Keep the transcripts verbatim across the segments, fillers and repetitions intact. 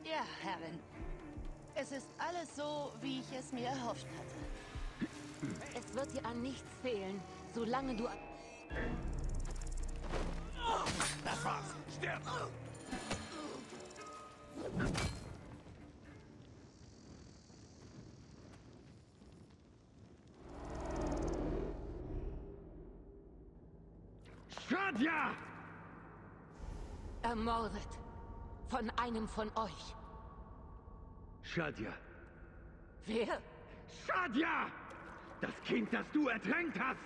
Ja, Herrin. Es ist alles so, wie ich es mir erhofft hatte. Es wird dir an nichts fehlen, solange du... Das war's. Stirb! Shadia! Ermordet. Von einem von euch. Shadia. Wer? Shadia! Das Kind, das du ertränkt hast!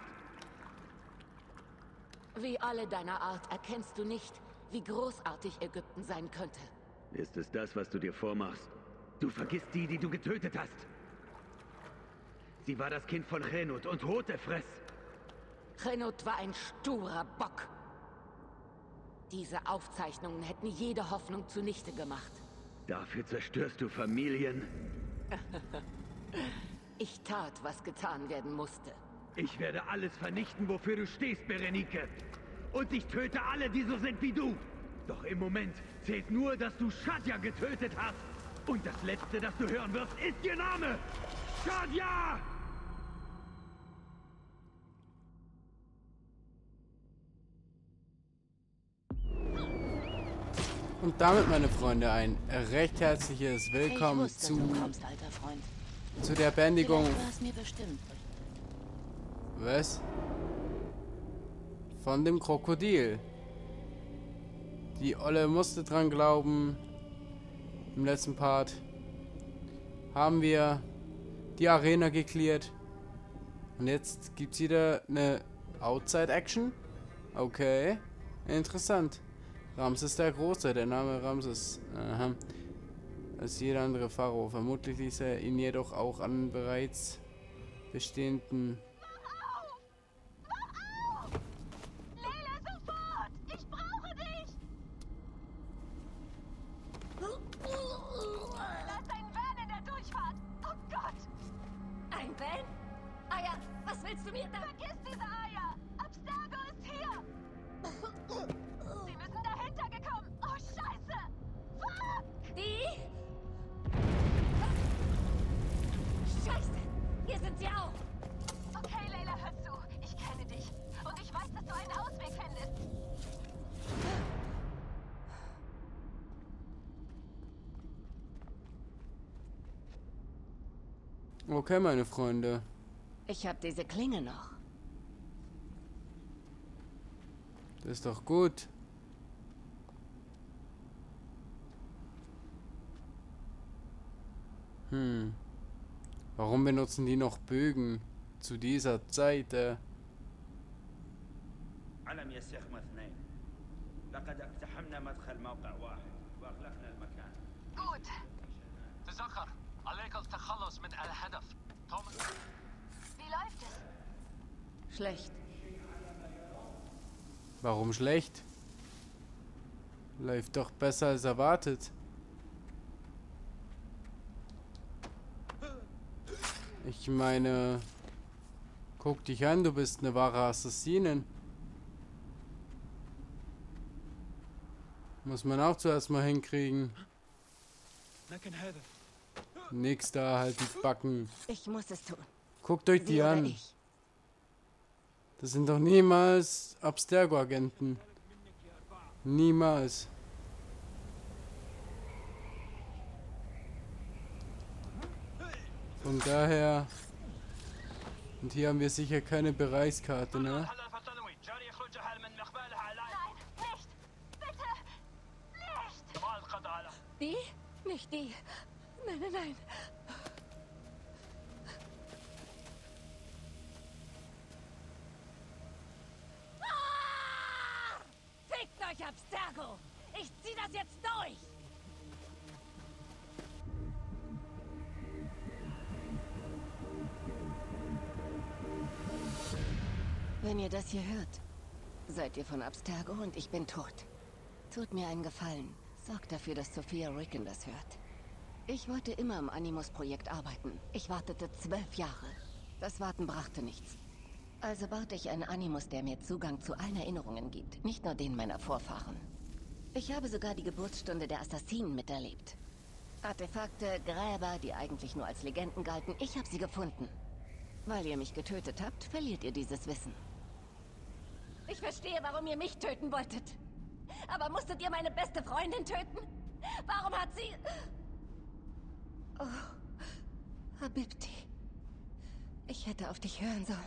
Wie alle deiner Art erkennst du nicht, wie großartig Ägypten sein könnte. Ist es das, was du dir vormachst? Du vergisst die, die du getötet hast. Sie war das Kind von Renut und Hotefress. Renut war ein sturer Bock. Diese Aufzeichnungen hätten jede Hoffnung zunichte gemacht. Dafür zerstörst du Familien. Ich tat, was getan werden musste. Ich werde alles vernichten, wofür du stehst, Berenike. Und ich töte alle, die so sind wie du. Doch im Moment zählt nur, dass du Shadia getötet hast. Und das Letzte, das du hören wirst, ist ihr Name! Shadia! Und damit, meine Freunde, ein recht herzliches Willkommen ich wusste, zu, du kommst, alter Freund. zu der Beendigung. Vielleicht war es mir bestimmt. Was? Von dem Krokodil. Die Olle musste dran glauben. Im letzten Part haben wir die Arena geklärt. Und jetzt gibt es wieder eine Outside-Action. Okay, interessant. Ramses der Große, der Name Ramses. Aha. Als jeder andere Pharao. Vermutlich ließ er ihn jedoch auch an bereits bestehenden... Leila, sofort! Ich brauche dich! Da ist ein Van in der Durchfahrt! Oh Gott! Ein Van? Aya, was willst du mir da? Vergiss diese Eier! Abstergo ist hier! Sie müssen dahinter gekommen! Oh, Scheiße! Fuck! Die? Scheiße! Hier sind sie auch! Okay, Leila, hör zu. Ich kenne dich. Und ich weiß, dass du einen Ausweg findest. Okay, meine Freunde. Ich habe diese Klinge noch. Das ist doch gut. Hm. Warum benutzen die noch Bögen zu dieser Zeit? Äh? علم يسخم اثنين لقد اقتحمنا مدخل موقع واحد واغلقنا المكان. Gut. تذكر عليك التخلص من الهدف توماس. Wie läuft es? Schlecht. Warum schlecht? Läuft doch besser als erwartet. Ich meine, guck dich an, du bist eine wahre Assassinin. Muss man auch zuerst mal hinkriegen. Nix da, halt die Backen. Ich muss es tun. Guckt euch Sie die oder an. ich. Das sind doch niemals Abstergo-Agenten. Niemals. Von daher... Und hier haben wir sicher keine Bereichskarte, ne? Nein, nicht! Bitte! Nicht! Die? Nicht die. Nein, nein, nein. Ah! Fickt euch, Abstergo! Ich zieh das jetzt durch! Wenn ihr das hier hört, seid ihr von Abstergo und ich bin tot. Tut mir einen Gefallen. Sorgt dafür, dass Sophia Ricken das hört. Ich wollte immer am Animus-Projekt arbeiten. Ich wartete zwölf Jahre. Das Warten brachte nichts. Also baute ich einen Animus, der mir Zugang zu allen Erinnerungen gibt. Nicht nur den meiner Vorfahren. Ich habe sogar die Geburtsstunde der Assassinen miterlebt. Artefakte, Gräber, die eigentlich nur als Legenden galten. Ich habe sie gefunden. Weil ihr mich getötet habt, verliert ihr dieses Wissen. Ich verstehe, warum ihr mich töten wolltet. Aber musstet ihr meine beste Freundin töten? Warum hat sie... Oh, Habibti. Ich hätte auf dich hören sollen.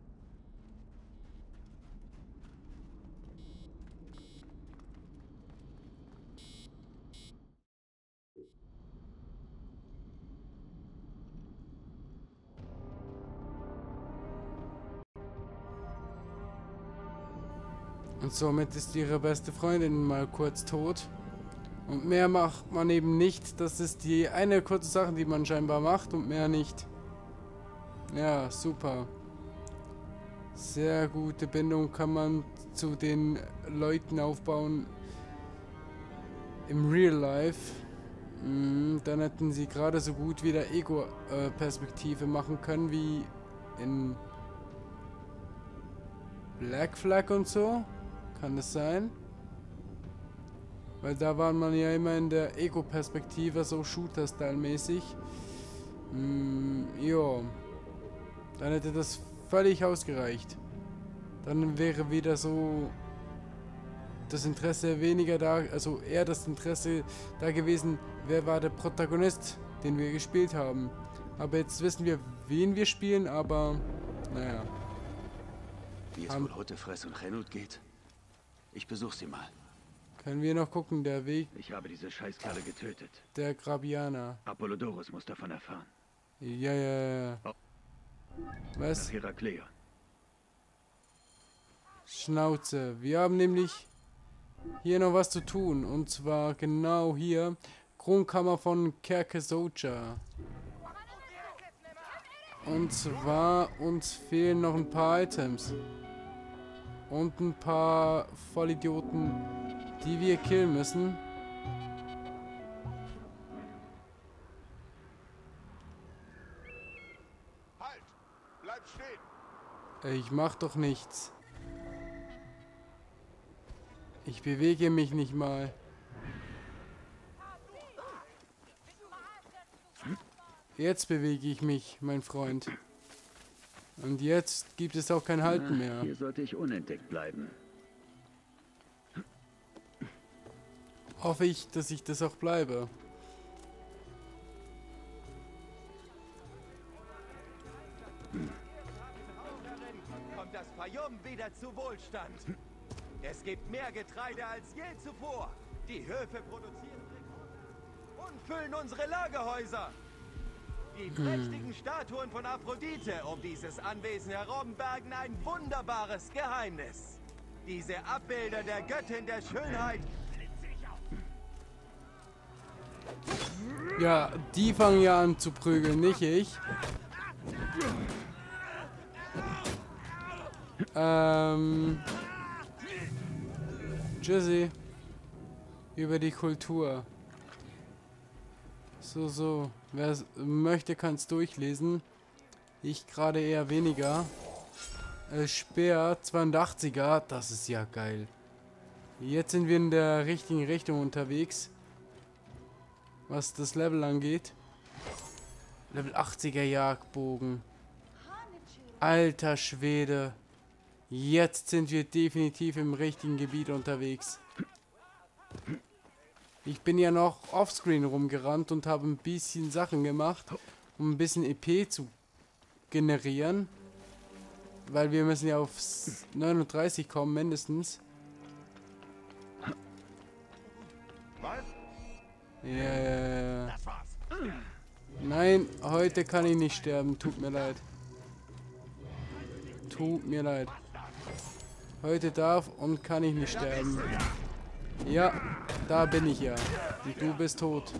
Und somit ist ihre beste Freundin mal kurz tot. Und mehr macht man eben nicht. Das ist die eine kurze Sache, die man scheinbar macht und mehr nicht. Ja, super. Sehr gute Bindung kann man zu den Leuten aufbauen im Real Life. Mhm, dann hätten sie gerade so gut wieder Ego-Perspektive machen können wie in Black Flag und so. Kann das sein? Weil da war man ja immer in der Ego-Perspektive, so Shooter-Style-mäßig. Mm, ja. Dann hätte das völlig ausgereicht. Dann wäre wieder so das Interesse weniger da, also eher das Interesse da gewesen, wer war der Protagonist, den wir gespielt haben. Aber jetzt wissen wir, wen wir spielen, aber naja. Wie es wohl heute Fress und Renut geht? Ich besuche sie mal. Können wir noch gucken, der Weg Ich habe diese Scheißkerle getötet. der Grabianer. Apollodorus muss davon erfahren. Ja, ja, ja. Oh. Was? Nach Herakleia. Schnauze. Wir haben nämlich hier noch was zu tun. Und zwar genau hier. Kronkammer von Kerke-Soja. Und zwar uns fehlen noch ein paar Items. Und ein paar Vollidioten, die wir killen müssen. Halt! Bleib stehen! Ich mach doch nichts. Ich bewege mich nicht mal. Jetzt bewege ich mich, mein Freund. Und jetzt gibt es auch kein Halten mehr. Hier sollte ich unentdeckt bleiben. Hoffe ich, dass ich das auch bleibe. Kommt das Fayum wieder zu Wohlstand. Es gibt mehr Getreide als je zuvor. Die Höfe produzieren Rekorde und füllen unsere Lagerhäuser. Die prächtigen Statuen von Aphrodite um dieses Anwesen herum bergen ein wunderbares Geheimnis. Diese Abbilder der Göttin der Schönheit. Ja, die fangen ja an zu prügeln, nicht ich. Ähm. Tschüssi. Über die Kultur. So, so. Wer es möchte, kann es durchlesen. Ich gerade eher weniger. Äh, Speer zweiundachtziger, das ist ja geil. Jetzt sind wir in der richtigen Richtung unterwegs. Was das Level angeht. Level achtziger Jagdbogen. Alter Schwede. Jetzt sind wir definitiv im richtigen Gebiet unterwegs. Ich bin ja noch offscreen rumgerannt und habe ein bisschen Sachen gemacht, um ein bisschen E P zu generieren. Weil wir müssen ja auf neununddreißig kommen, mindestens. Was? Ja, ja, ja. Nein, heute kann ich nicht sterben. Tut mir leid. Tut mir leid. Heute darf und kann ich nicht sterben. Ja, da bin ich ja. Und du bist tot.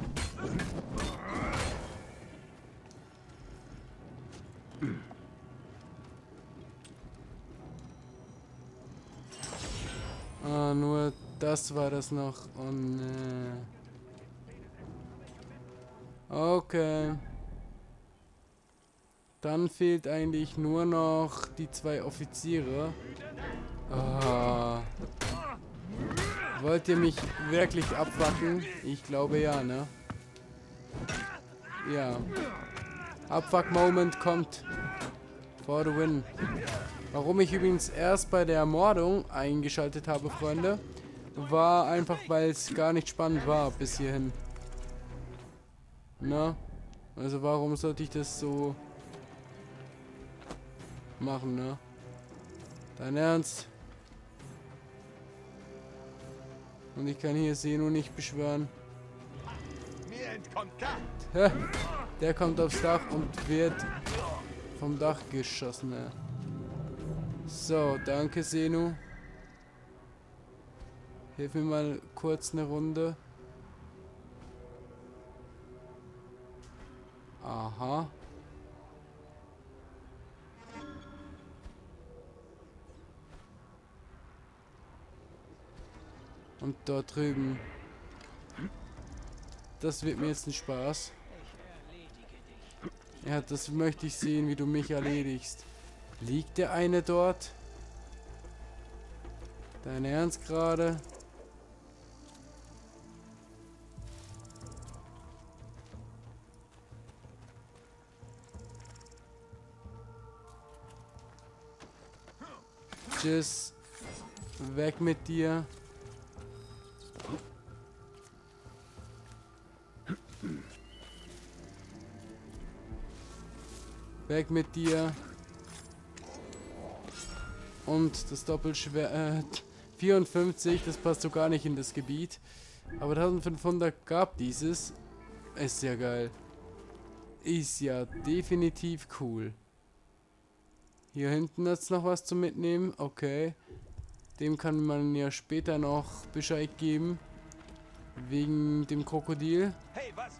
Ah, nur das war das noch. Und äh okay. Dann fehlt eigentlich nur noch die zwei Offiziere. Ah. Wollt ihr mich wirklich abwacken? Ich glaube ja, ne? Ja. Abfuck-Moment kommt for the win. Warum ich übrigens erst bei der Ermordung eingeschaltet habe, Freunde, war einfach, weil es gar nicht spannend war bis hierhin. Na? Also warum sollte ich das so machen, ne? Dein Ernst? Und ich kann hier sehen und nicht beschwören. Mir entkommt gar. Hä? Der kommt aufs Dach und wird vom Dach geschossen, ne? So, danke Senu. Hilf mir mal kurz eine Runde. Aha. Und dort drüben. Das wird mir jetzt ein Spaß. Ja, das möchte ich sehen, wie du mich erledigst. Liegt der eine dort? Dein Ernst gerade? Tschüss. Weg mit dir. Weg mit dir. Und das Doppelschwert. Äh, vierundfünfzig, das passt so gar nicht in das Gebiet. Aber eintausendfünfhundert gab dieses. Ist ja geil. Ist ja definitiv cool. Hier hinten hat es noch was zu mitnehmen. Okay. Dem kann man ja später noch Bescheid geben. Wegen dem Krokodil. Hey, was?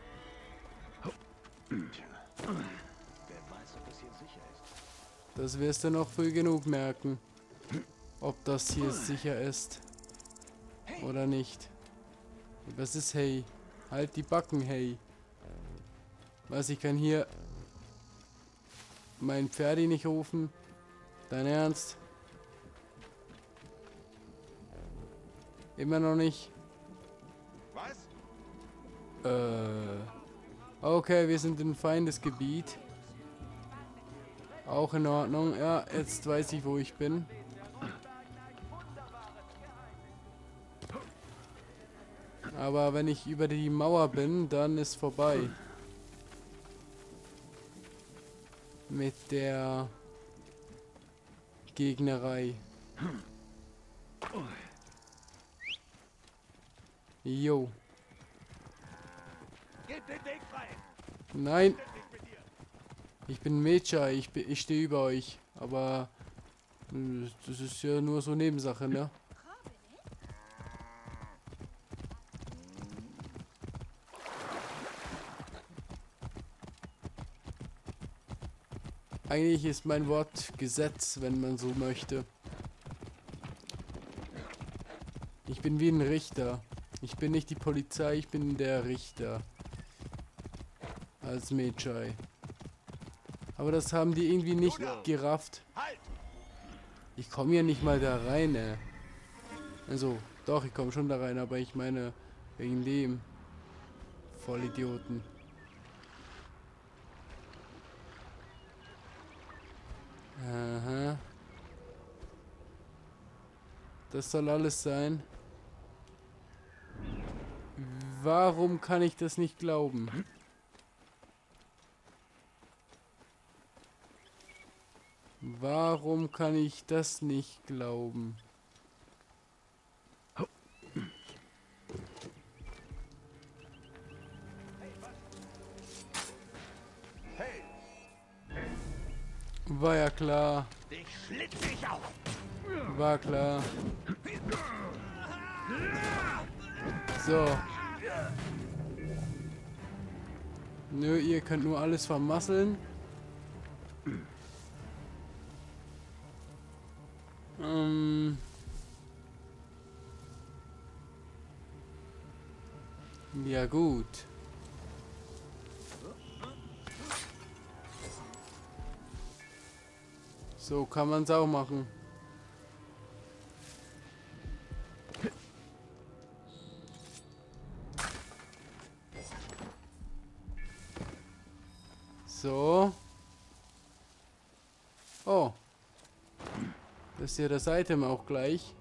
Das wirst du noch früh genug merken. Ob das hier sicher ist. Oder nicht. Was ist hey? Halt die Backen, hey. Was, ich kann hier mein Pferdi nicht rufen? Dein Ernst? Immer noch nicht? Was? Äh. Okay, wir sind in Feindesgebiet. Auch in Ordnung. Ja, jetzt weiß ich, wo ich bin. Aber wenn ich über die Mauer bin, dann ist vorbei. Mit der Gegnerei. Jo. Nein. Ich bin Mecha, ich, ich stehe über euch. Aber das ist ja nur so Nebensache, ne? Eigentlich ist mein Wort Gesetz, wenn man so möchte. Ich bin wie ein Richter. Ich bin nicht die Polizei, ich bin der Richter. Als Mechai. Aber das haben die irgendwie nicht gerafft. Ich komme ja nicht mal da rein, ey. Also, doch, ich komme schon da rein, aber ich meine, wegen dem. Vollidioten. Aha. Das soll alles sein. Warum kann ich das nicht glauben? Warum kann ich das nicht glauben? War ja klar. War klar. So. Nö, ihr könnt nur alles vermasseln. Ähm. Ja gut. So kann man es auch machen. So. Oh. Das ist ja das Item auch gleich.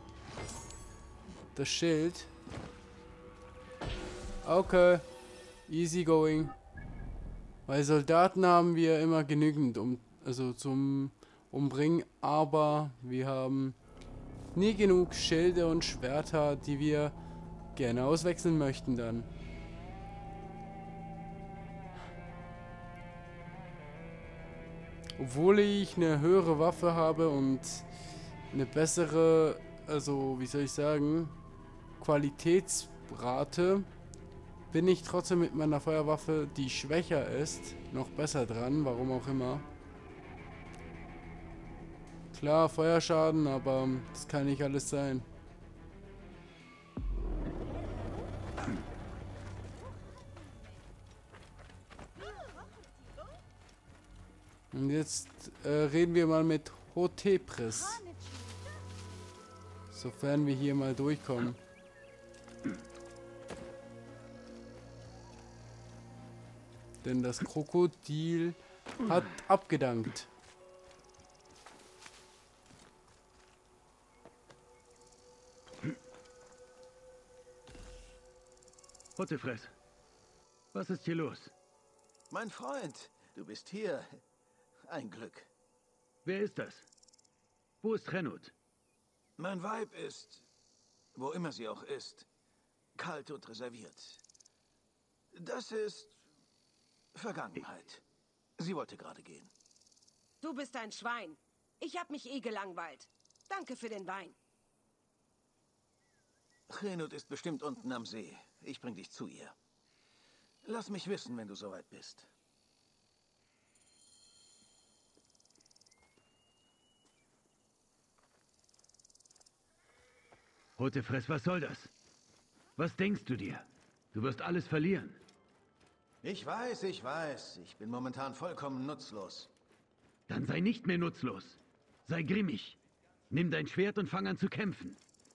Das Schild. Okay. Easy going. Weil Soldaten haben wir immer genügend, um also zum Umbringen, aber wir haben nie genug Schilde und Schwerter, die wir gerne auswechseln möchten dann. Obwohl ich eine höhere Waffe habe und eine bessere, also wie soll ich sagen, Qualitätsrate, bin ich trotzdem mit meiner Feuerwaffe, die schwächer ist, noch besser dran, warum auch immer. Klar, Feuerschaden, aber das kann nicht alles sein. Und jetzt äh, reden wir mal mit Hotepris. Sofern wir hier mal durchkommen. Denn das Krokodil hat abgedankt. Hottefress, was ist hier los? Mein Freund, du bist hier. Ein Glück. Wer ist das? Wo ist Renut? Mein Weib ist, wo immer sie auch ist, kalt und reserviert. Das ist Vergangenheit. Sie wollte gerade gehen. Du bist ein Schwein. Ich hab mich eh gelangweilt. Danke für den Wein. Renut ist bestimmt unten am See. Ich bring dich zu ihr. Lass mich wissen, wenn du soweit bist. Hotefress, was soll das? Was denkst du dir? Du wirst alles verlieren. Ich weiß, ich weiß. Ich bin momentan vollkommen nutzlos. Dann sei nicht mehr nutzlos. Sei grimmig. Nimm dein Schwert und fang an zu kämpfen.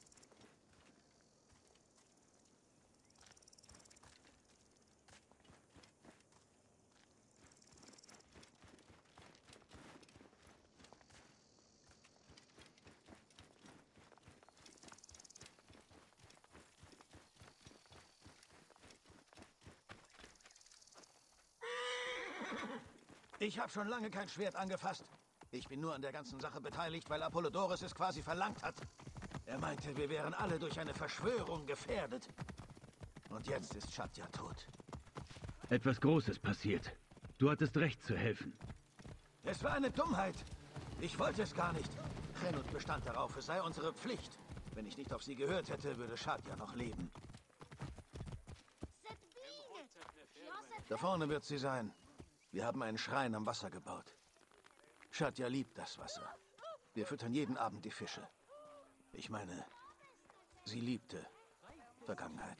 Ich habe schon lange kein Schwert angefasst. Ich bin nur an der ganzen Sache beteiligt, weil Apollodorus es quasi verlangt hat. Er meinte, wir wären alle durch eine Verschwörung gefährdet. Und jetzt ist Shadja tot. Etwas Großes passiert. Du hattest recht zu helfen. Es war eine Dummheit. Ich wollte es gar nicht. Renut bestand darauf, es sei unsere Pflicht. Wenn ich nicht auf sie gehört hätte, würde Shadja noch leben. Da vorne wird sie sein. Wir haben einen Schrein am Wasser gebaut. Shadja liebt das Wasser. Wir füttern jeden Abend die Fische. Ich meine, sie liebte Vergangenheit.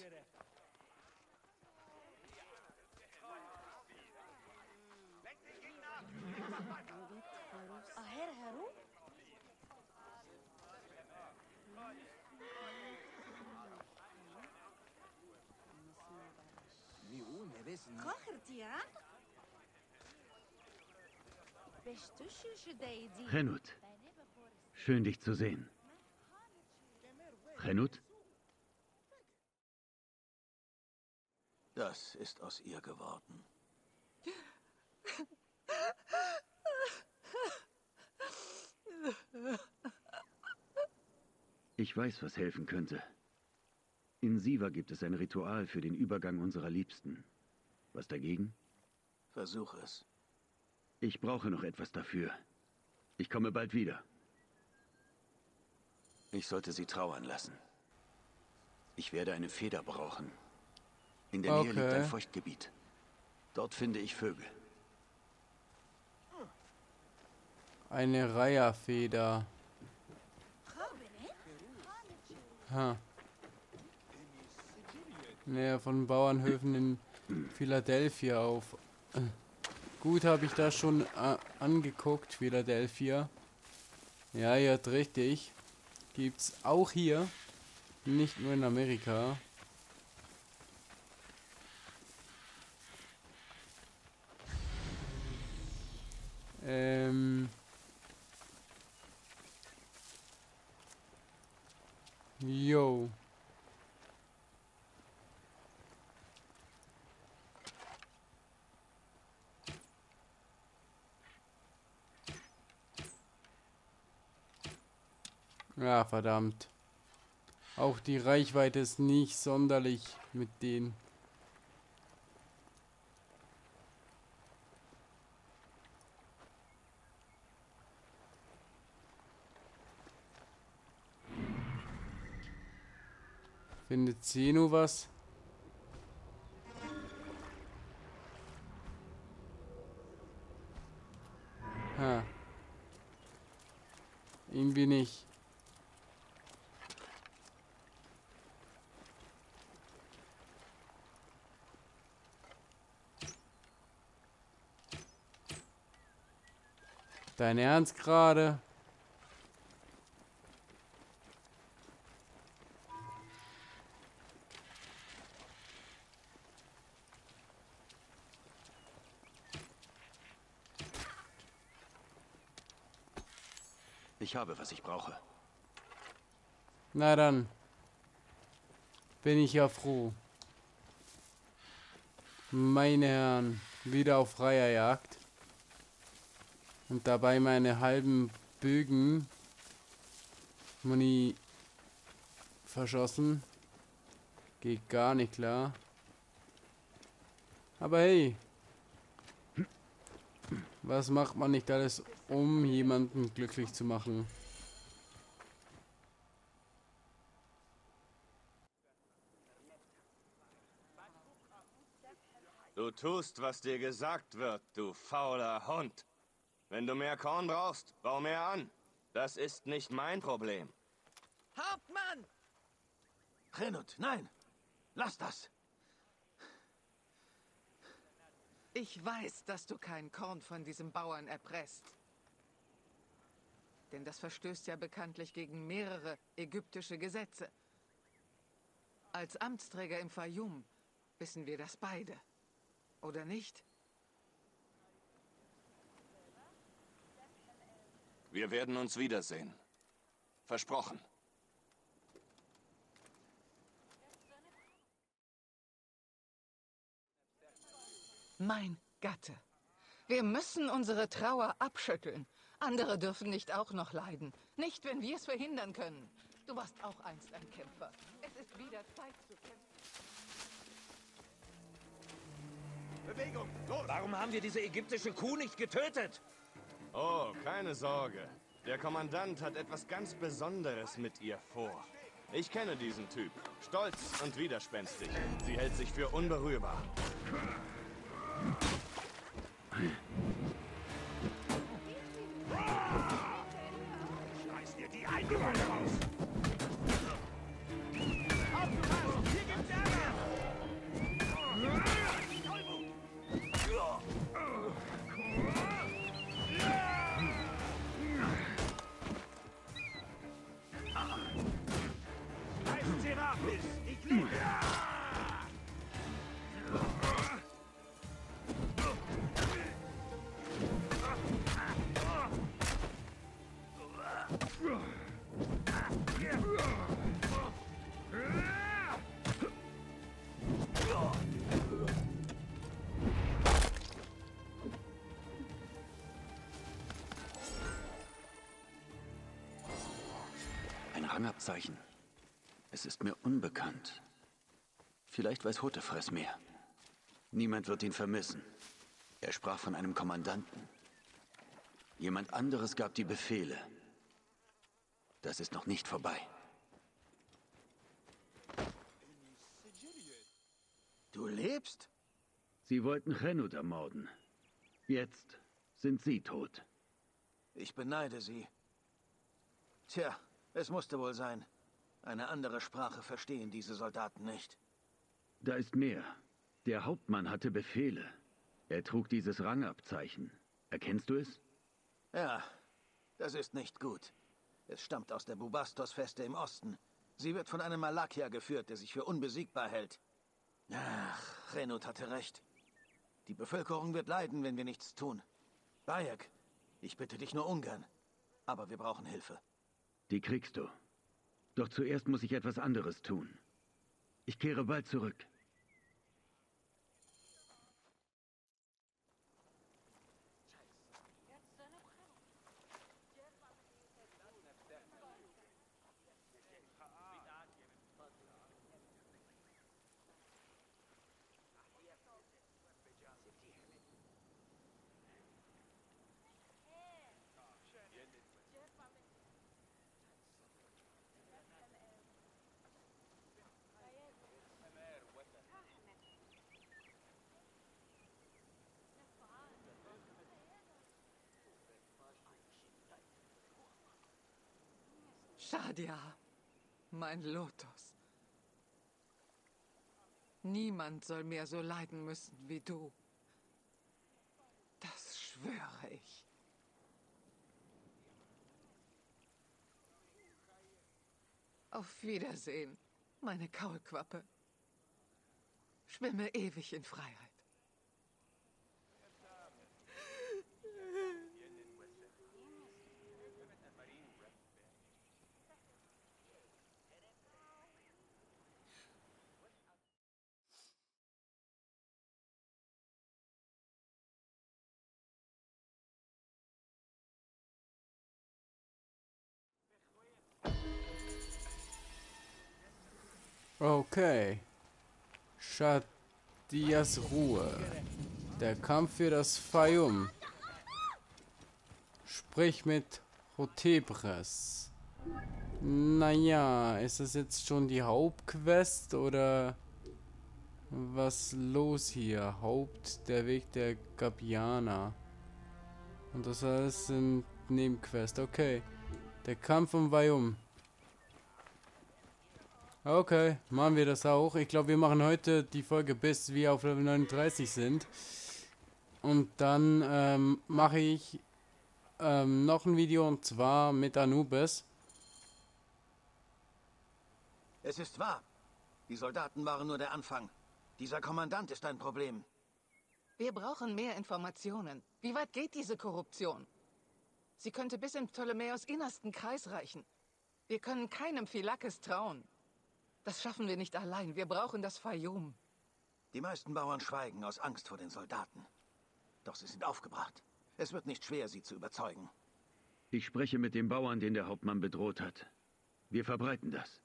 Renut, schön dich zu sehen. Renut? Das ist aus ihr geworden. Ich weiß, was helfen könnte. In Siva gibt es ein Ritual für den Übergang unserer Liebsten. Was dagegen? Versuch es. Ich brauche noch etwas dafür. Ich komme bald wieder. Ich sollte sie trauern lassen. Ich werde eine Feder brauchen. In der Okay. Nähe liegt ein Feuchtgebiet. Dort finde ich Vögel. Eine Reiherfeder. Ha. Näher von Bauernhöfen in Philadelphia auf. Äh, gut, habe ich da schon äh, angeguckt, Philadelphia. Ja, ihr habt richtig. Gibt's auch hier. Nicht nur in Amerika. Ähm. Jo. Ja, verdammt. Auch die Reichweite ist nicht sonderlich mit denen. Findet Zeno was? Ha. Irgendwie nicht. Dein Ernst gerade? Ich habe, was ich brauche. Na dann. Bin ich ja froh. Meine Herren, wieder auf freier Jagd. Und dabei meine halben Bögen Muni verschossen. Geht gar nicht klar. Aber hey. Was macht man nicht alles, um jemanden glücklich zu machen? Du tust, was dir gesagt wird, du fauler Hund. Wenn du mehr Korn brauchst, bau mehr an. Das ist nicht mein Problem. Hauptmann! Renut, nein! Lass das! Ich weiß, dass du kein Korn von diesem Bauern erpresst. Denn das verstößt ja bekanntlich gegen mehrere ägyptische Gesetze. Als Amtsträger im Fayum wissen wir das beide. Oder nicht? Wir werden uns wiedersehen. Versprochen. Mein Gatte. Wir müssen unsere Trauer abschütteln. Andere dürfen nicht auch noch leiden. Nicht, wenn wir es verhindern können. Du warst auch einst ein Kämpfer. Es ist wieder Zeit zu kämpfen. Bewegung, los! Warum haben wir diese ägyptische Kuh nicht getötet? Oh, keine Sorge. Der Kommandant hat etwas ganz Besonderes mit ihr vor. Ich kenne diesen Typ. Stolz und widerspenstig. Sie hält sich für unberührbar. Schmeiß dir die Eingeweide raus! Aufgepasst! Hier gibt's Ärger! Heißt Serapis! Ich liebe! Ein Rangabzeichen. Es ist mir unbekannt. Vielleicht weiß Hotefress mehr. Niemand wird ihn vermissen. Er sprach von einem Kommandanten. Jemand anderes gab die Befehle. Das ist noch nicht vorbei. Du lebst? Sie wollten Renut ermorden. Jetzt sind Sie tot. Ich beneide Sie. Tja, es musste wohl sein. Eine andere Sprache verstehen diese Soldaten nicht. Da ist mehr. Der Hauptmann hatte Befehle. Er trug dieses Rangabzeichen. Erkennst du es? Ja, das ist nicht gut. Es stammt aus der Bubastos-Feste im Osten. Sie wird von einem Malakia geführt, der sich für unbesiegbar hält. Ach, Renut hatte recht. Die Bevölkerung wird leiden, wenn wir nichts tun. Bayek, Ich bitte dich nur ungern. Aber wir brauchen Hilfe. Die kriegst du. Doch zuerst muss ich etwas anderes tun. Ich kehre bald zurück. Shadia, mein Lotus. Niemand soll mehr so leiden müssen wie du. Das schwöre ich. Auf Wiedersehen, meine Kaulquappe. Schwimme ewig in Freiheit. Okay. Shadias Ruhe. Der Kampf für das Fayum. Sprich mit Hotebres. Naja, ist das jetzt schon die Hauptquest oder was los hier? Haupt, der Weg der Gabianer. Und das alles sind Nebenquests. Okay. Der Kampf um Fayum. Okay, machen wir das auch. Ich glaube, wir machen heute die Folge, bis wir auf Level neununddreißig sind. Und dann ähm, mache ich ähm, noch ein Video, und zwar mit Anubis. Es ist wahr. Die Soldaten waren nur der Anfang. Dieser Kommandant ist ein Problem. Wir brauchen mehr Informationen. Wie weit geht diese Korruption? Sie könnte bis in Ptolemäus innersten Kreis reichen. Wir können keinem Phylakes trauen. Das schaffen wir nicht allein. Wir brauchen das Fayum. Die meisten Bauern schweigen aus Angst vor den Soldaten. Doch sie sind aufgebracht. Es wird nicht schwer, sie zu überzeugen. Ich spreche mit dem Bauern, den der Hauptmann bedroht hat. Wir verbreiten das.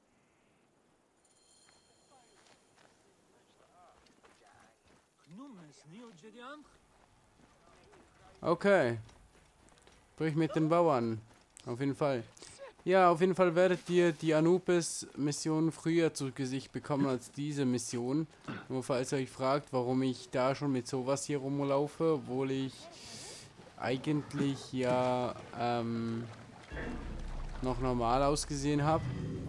Okay. Sprich mit den Bauern. Auf jeden Fall. Ja, auf jeden Fall werdet ihr die Anubis-Mission früher zu Gesicht bekommen als diese Mission. Nur falls ihr euch fragt, warum ich da schon mit sowas hier rumlaufe, obwohl ich eigentlich ja ähm, noch normal ausgesehen habe.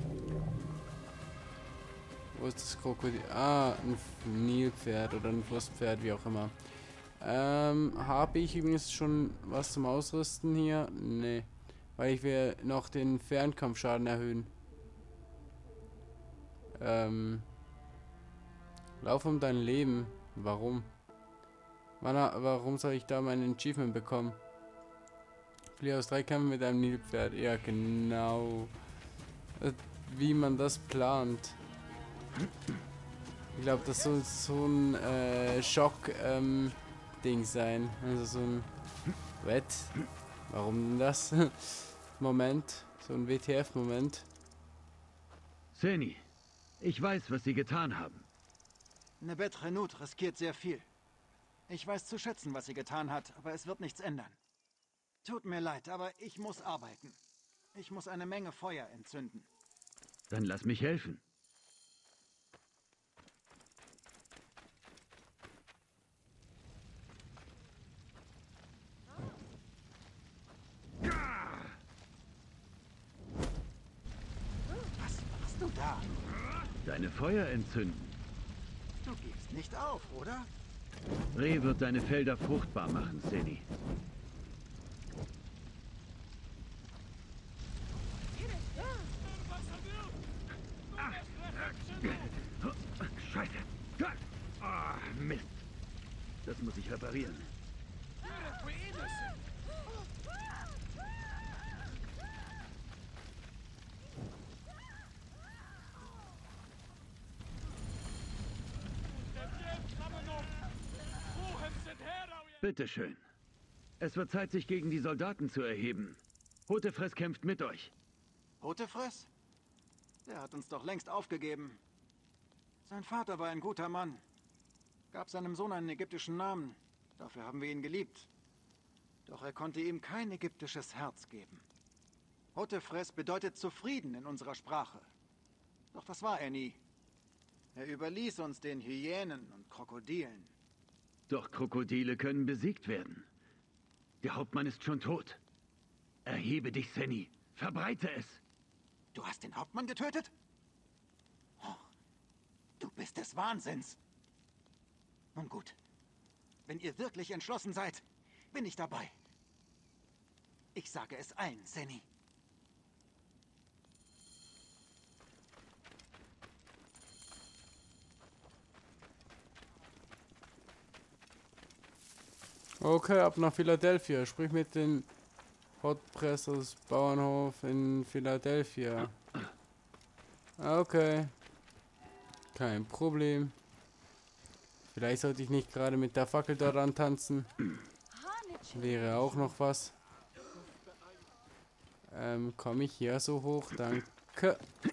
Wo ist das Krokodil? Ah, ein Nilpferd oder ein Flusspferd, wie auch immer. Ähm, habe ich übrigens schon was zum Ausrüsten hier? Nee. Weil ich will noch den Fernkampfschaden erhöhen. Ähm. Lauf um dein Leben. Warum? Wann, warum soll ich da mein Achievement bekommen? Fliehe aus drei Kämpfen mit einem Nilpferd. Ja, genau. Wie man das plant. Ich glaube, das soll so ein äh, Schock-Ding ähm, sein. Also so ein Wett. Warum denn das? Moment, so ein W T F-Moment. Seni, ich weiß, was Sie getan haben. Nebet Renut riskiert sehr viel. Ich weiß zu schätzen, was sie getan hat, aber es wird nichts ändern. Tut mir leid, aber ich muss arbeiten. Ich muss eine Menge Feuer entzünden. Dann lass mich helfen. Du da. Deine Feuer entzünden. Du gibst nicht auf, oder? Reh wird deine Felder fruchtbar machen, Seni. Scheiße. Ah, Mist. Das muss ich reparieren. Bitteschön. Es wird Zeit, sich gegen die Soldaten zu erheben. Hotefress kämpft mit euch. Hotefress? Der hat uns doch längst aufgegeben. Sein Vater war ein guter Mann. Gab seinem Sohn einen ägyptischen Namen. Dafür haben wir ihn geliebt. Doch er konnte ihm kein ägyptisches Herz geben. Hotefress bedeutet zufrieden in unserer Sprache. Doch das war er nie. Er überließ uns den Hyänen und Krokodilen. Doch Krokodile können besiegt werden. Der Hauptmann ist schon tot. Erhebe dich, Senni. Verbreite es. Du hast den Hauptmann getötet? Oh, du bist des Wahnsinns. Nun gut. Wenn ihr wirklich entschlossen seid, bin ich dabei. Ich sage es allen, Senni. Okay, ab nach Philadelphia. Sprich mit den Hotpressers Bauernhof in Philadelphia. Okay. Kein Problem. Vielleicht sollte ich nicht gerade mit der Fackel daran tanzen. Wäre auch noch was. Ähm, komme ich hier so hoch? Danke.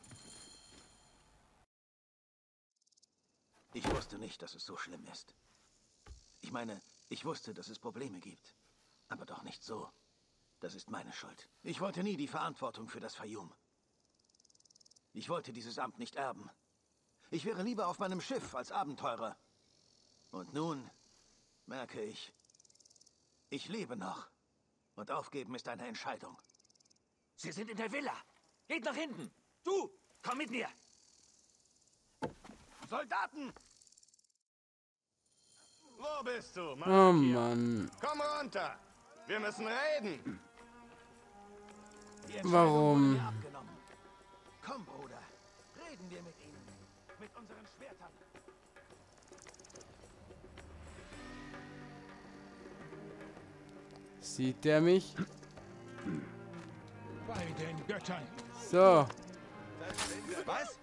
Ich wusste nicht, dass es so schlimm ist. Ich meine, ich wusste, dass es Probleme gibt. Aber doch nicht so. Das ist meine Schuld. Ich wollte nie die Verantwortung für das Fayum. Ich wollte dieses Amt nicht erben. Ich wäre lieber auf meinem Schiff als Abenteurer. Und nun merke ich, ich lebe noch. Und aufgeben ist eine Entscheidung. Sie sind in der Villa. Geht nach hinten. Du, komm mit mir. Soldaten! Wo bist du, Mann? Oh Mann. Komm runter. Wir müssen reden. Warum? Komm, Bruder. Reden wir mit ihnen. Mit unseren Schwertern. Sieht der mich? Bei den Göttern. So. Was?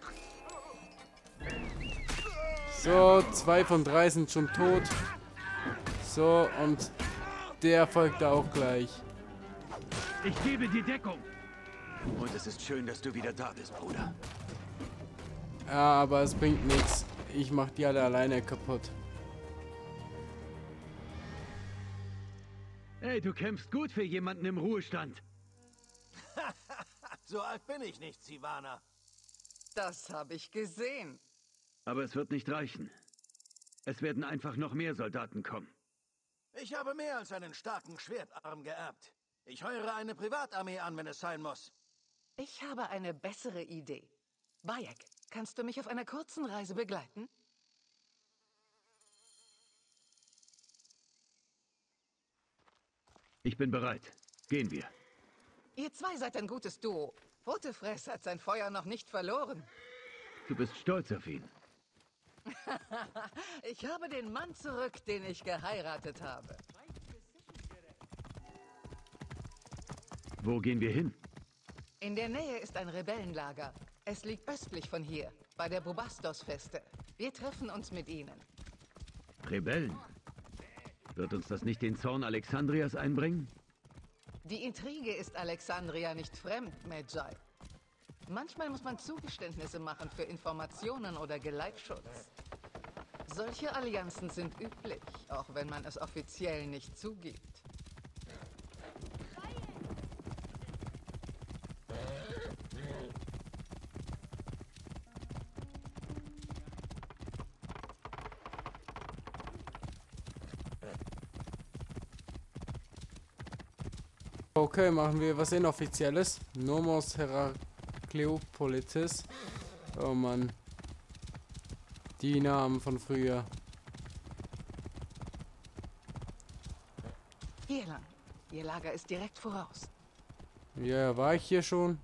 So, zwei von drei sind schon tot. So, und der folgt auch gleich. Ich gebe dir Deckung. Und es ist schön, dass du wieder da bist, Bruder. Ja, aber es bringt nichts. Ich mach die alle alleine kaputt. Ey, du kämpfst gut für jemanden im Ruhestand. So alt bin ich nicht, Sivana. Das habe ich gesehen. Aber es wird nicht reichen. Es werden einfach noch mehr Soldaten kommen. Ich habe mehr als einen starken Schwertarm geerbt. Ich heuere eine Privatarmee an, wenn es sein muss. Ich habe eine bessere Idee. Bayek, kannst du mich auf einer kurzen Reise begleiten? Ich bin bereit. Gehen wir. Ihr zwei seid ein gutes Duo. Hotefress hat sein Feuer noch nicht verloren. Du bist stolz auf ihn. Ich habe den Mann zurück, den ich geheiratet habe. Wo gehen wir hin? In der Nähe ist ein Rebellenlager. Es liegt östlich von hier, bei der Bubastos-Feste. Wir treffen uns mit ihnen. Rebellen? Wird uns das nicht den Zorn Alexandrias einbringen? Die Intrige ist Alexandria nicht fremd, Medjay. Manchmal muss man Zugeständnisse machen für Informationen oder Geleitschutz. Solche Allianzen sind üblich, auch wenn man es offiziell nicht zugibt. Okay, machen wir was Inoffizielles. Nomos Herakleopolitis. Oh Mann. Die Namen von früher. Hier lang. Ihr Lager ist direkt voraus. Ja, war ich hier schon?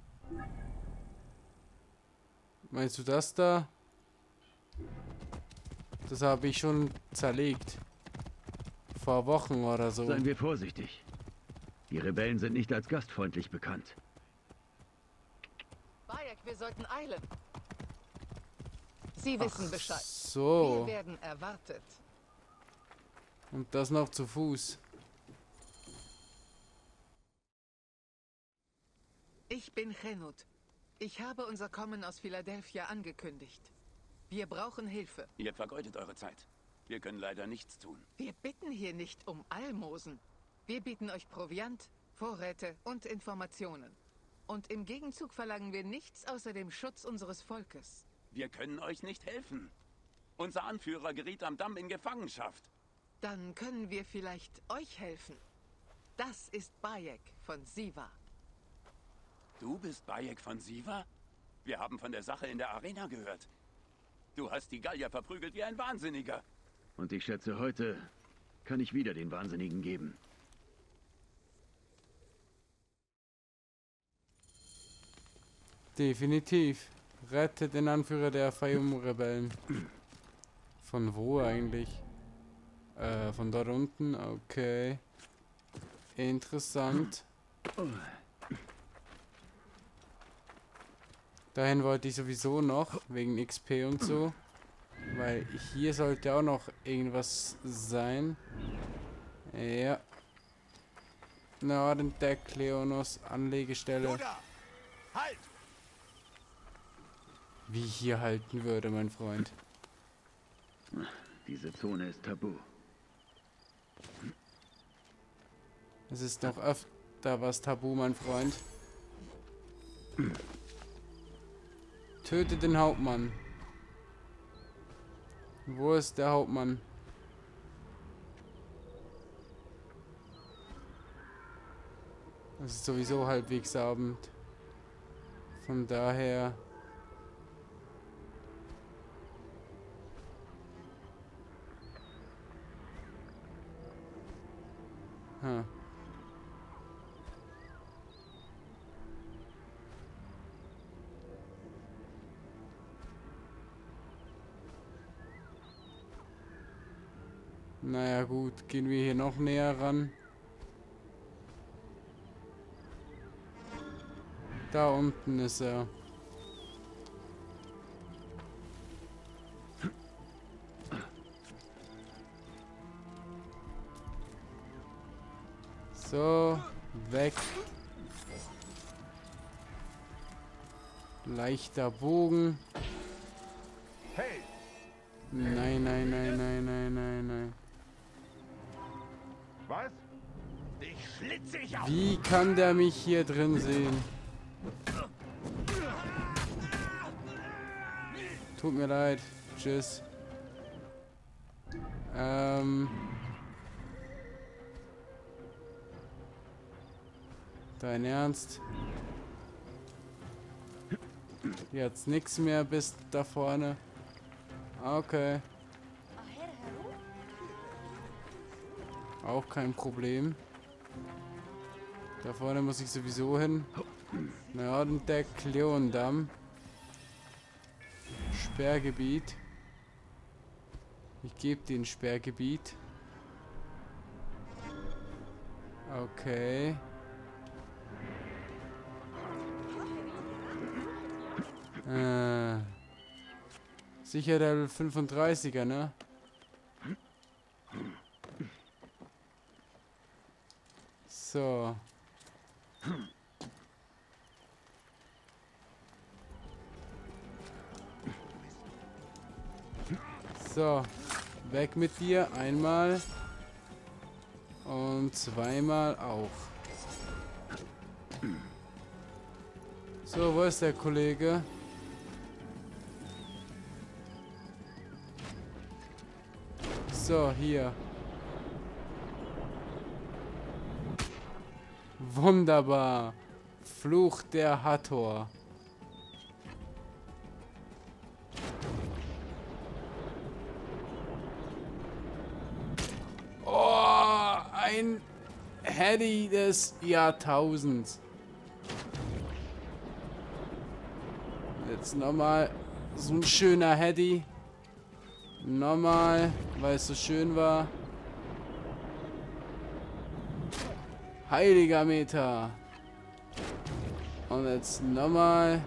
Meinst du das da? Das habe ich schon zerlegt. Vor Wochen oder so. Seien wir vorsichtig. Die Rebellen sind nicht als gastfreundlich bekannt. Bayek, wir sollten eilen. Sie wissen Ach Bescheid. so. Wir werden erwartet. Und das noch zu Fuß. Ich bin Chenut. Ich habe unser Kommen aus Philadelphia angekündigt. Wir brauchen Hilfe. Ihr vergeudet eure Zeit. Wir können leider nichts tun. Wir bitten hier nicht um Almosen. Wir bieten euch Proviant, Vorräte und Informationen. Und im Gegenzug verlangen wir nichts außer dem Schutz unseres Volkes. Wir können euch nicht helfen. Unser Anführer geriet am Damm in Gefangenschaft. Dann können wir vielleicht euch helfen. Das ist Bayek von Siva. Du bist Bayek von Siva? Wir haben von der Sache in der Arena gehört. Du hast die Gallier verprügelt wie ein Wahnsinniger. Und ich schätze, heute kann ich wieder den Wahnsinnigen geben. Definitiv. Rettet den Anführer der Fayum-Rebellen. Von wo eigentlich? Äh, von dort unten? Okay. Interessant. Dahin wollte ich sowieso noch, wegen X P und so. Weil hier sollte auch noch irgendwas sein. Ja. Nordendeck, Kleonos, Anlegestelle. Halt! Wie ich hier halten würde, mein Freund. Diese Zone ist tabu. Es ist noch öfter was tabu, mein Freund. Töte den Hauptmann. Wo ist der Hauptmann? Es ist sowieso halbwegs Abend. Von daher... Hm. Naja gut, gehen wir hier noch näher ran. Da unten ist er. So, weg. Leichter Bogen. Hey! Nein, nein, nein, nein, nein, nein, nein. Was? Ich schlitze dich auf! Wie kann der mich hier drin sehen? Tut mir leid. Tschüss. Ähm... Dein Ernst? Jetzt nichts mehr bis da vorne. Okay. Auch kein Problem. Da vorne muss ich sowieso hin. Nordendeck, Leondamm. Sperrgebiet. Ich gebe den Sperrgebiet. Okay. Äh, sicher der fünfunddreißiger, ne? So. So. Weg mit dir. Einmal. Und zweimal auch. So, wo ist der Kollege? So, hier. Wunderbar. Fluch der Hathor. Oh, ein Heady des Jahrtausends. Jetzt nochmal so ein schöner Heady. Nochmal, weil es so schön war. Heiliger Meter. Und jetzt nochmal.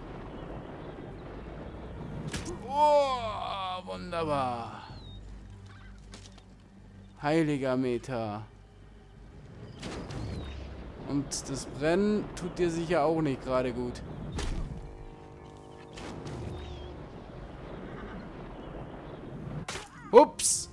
Oh, wunderbar. Heiliger Meter. Und das Brennen tut dir sicher auch nicht gerade gut. Ups!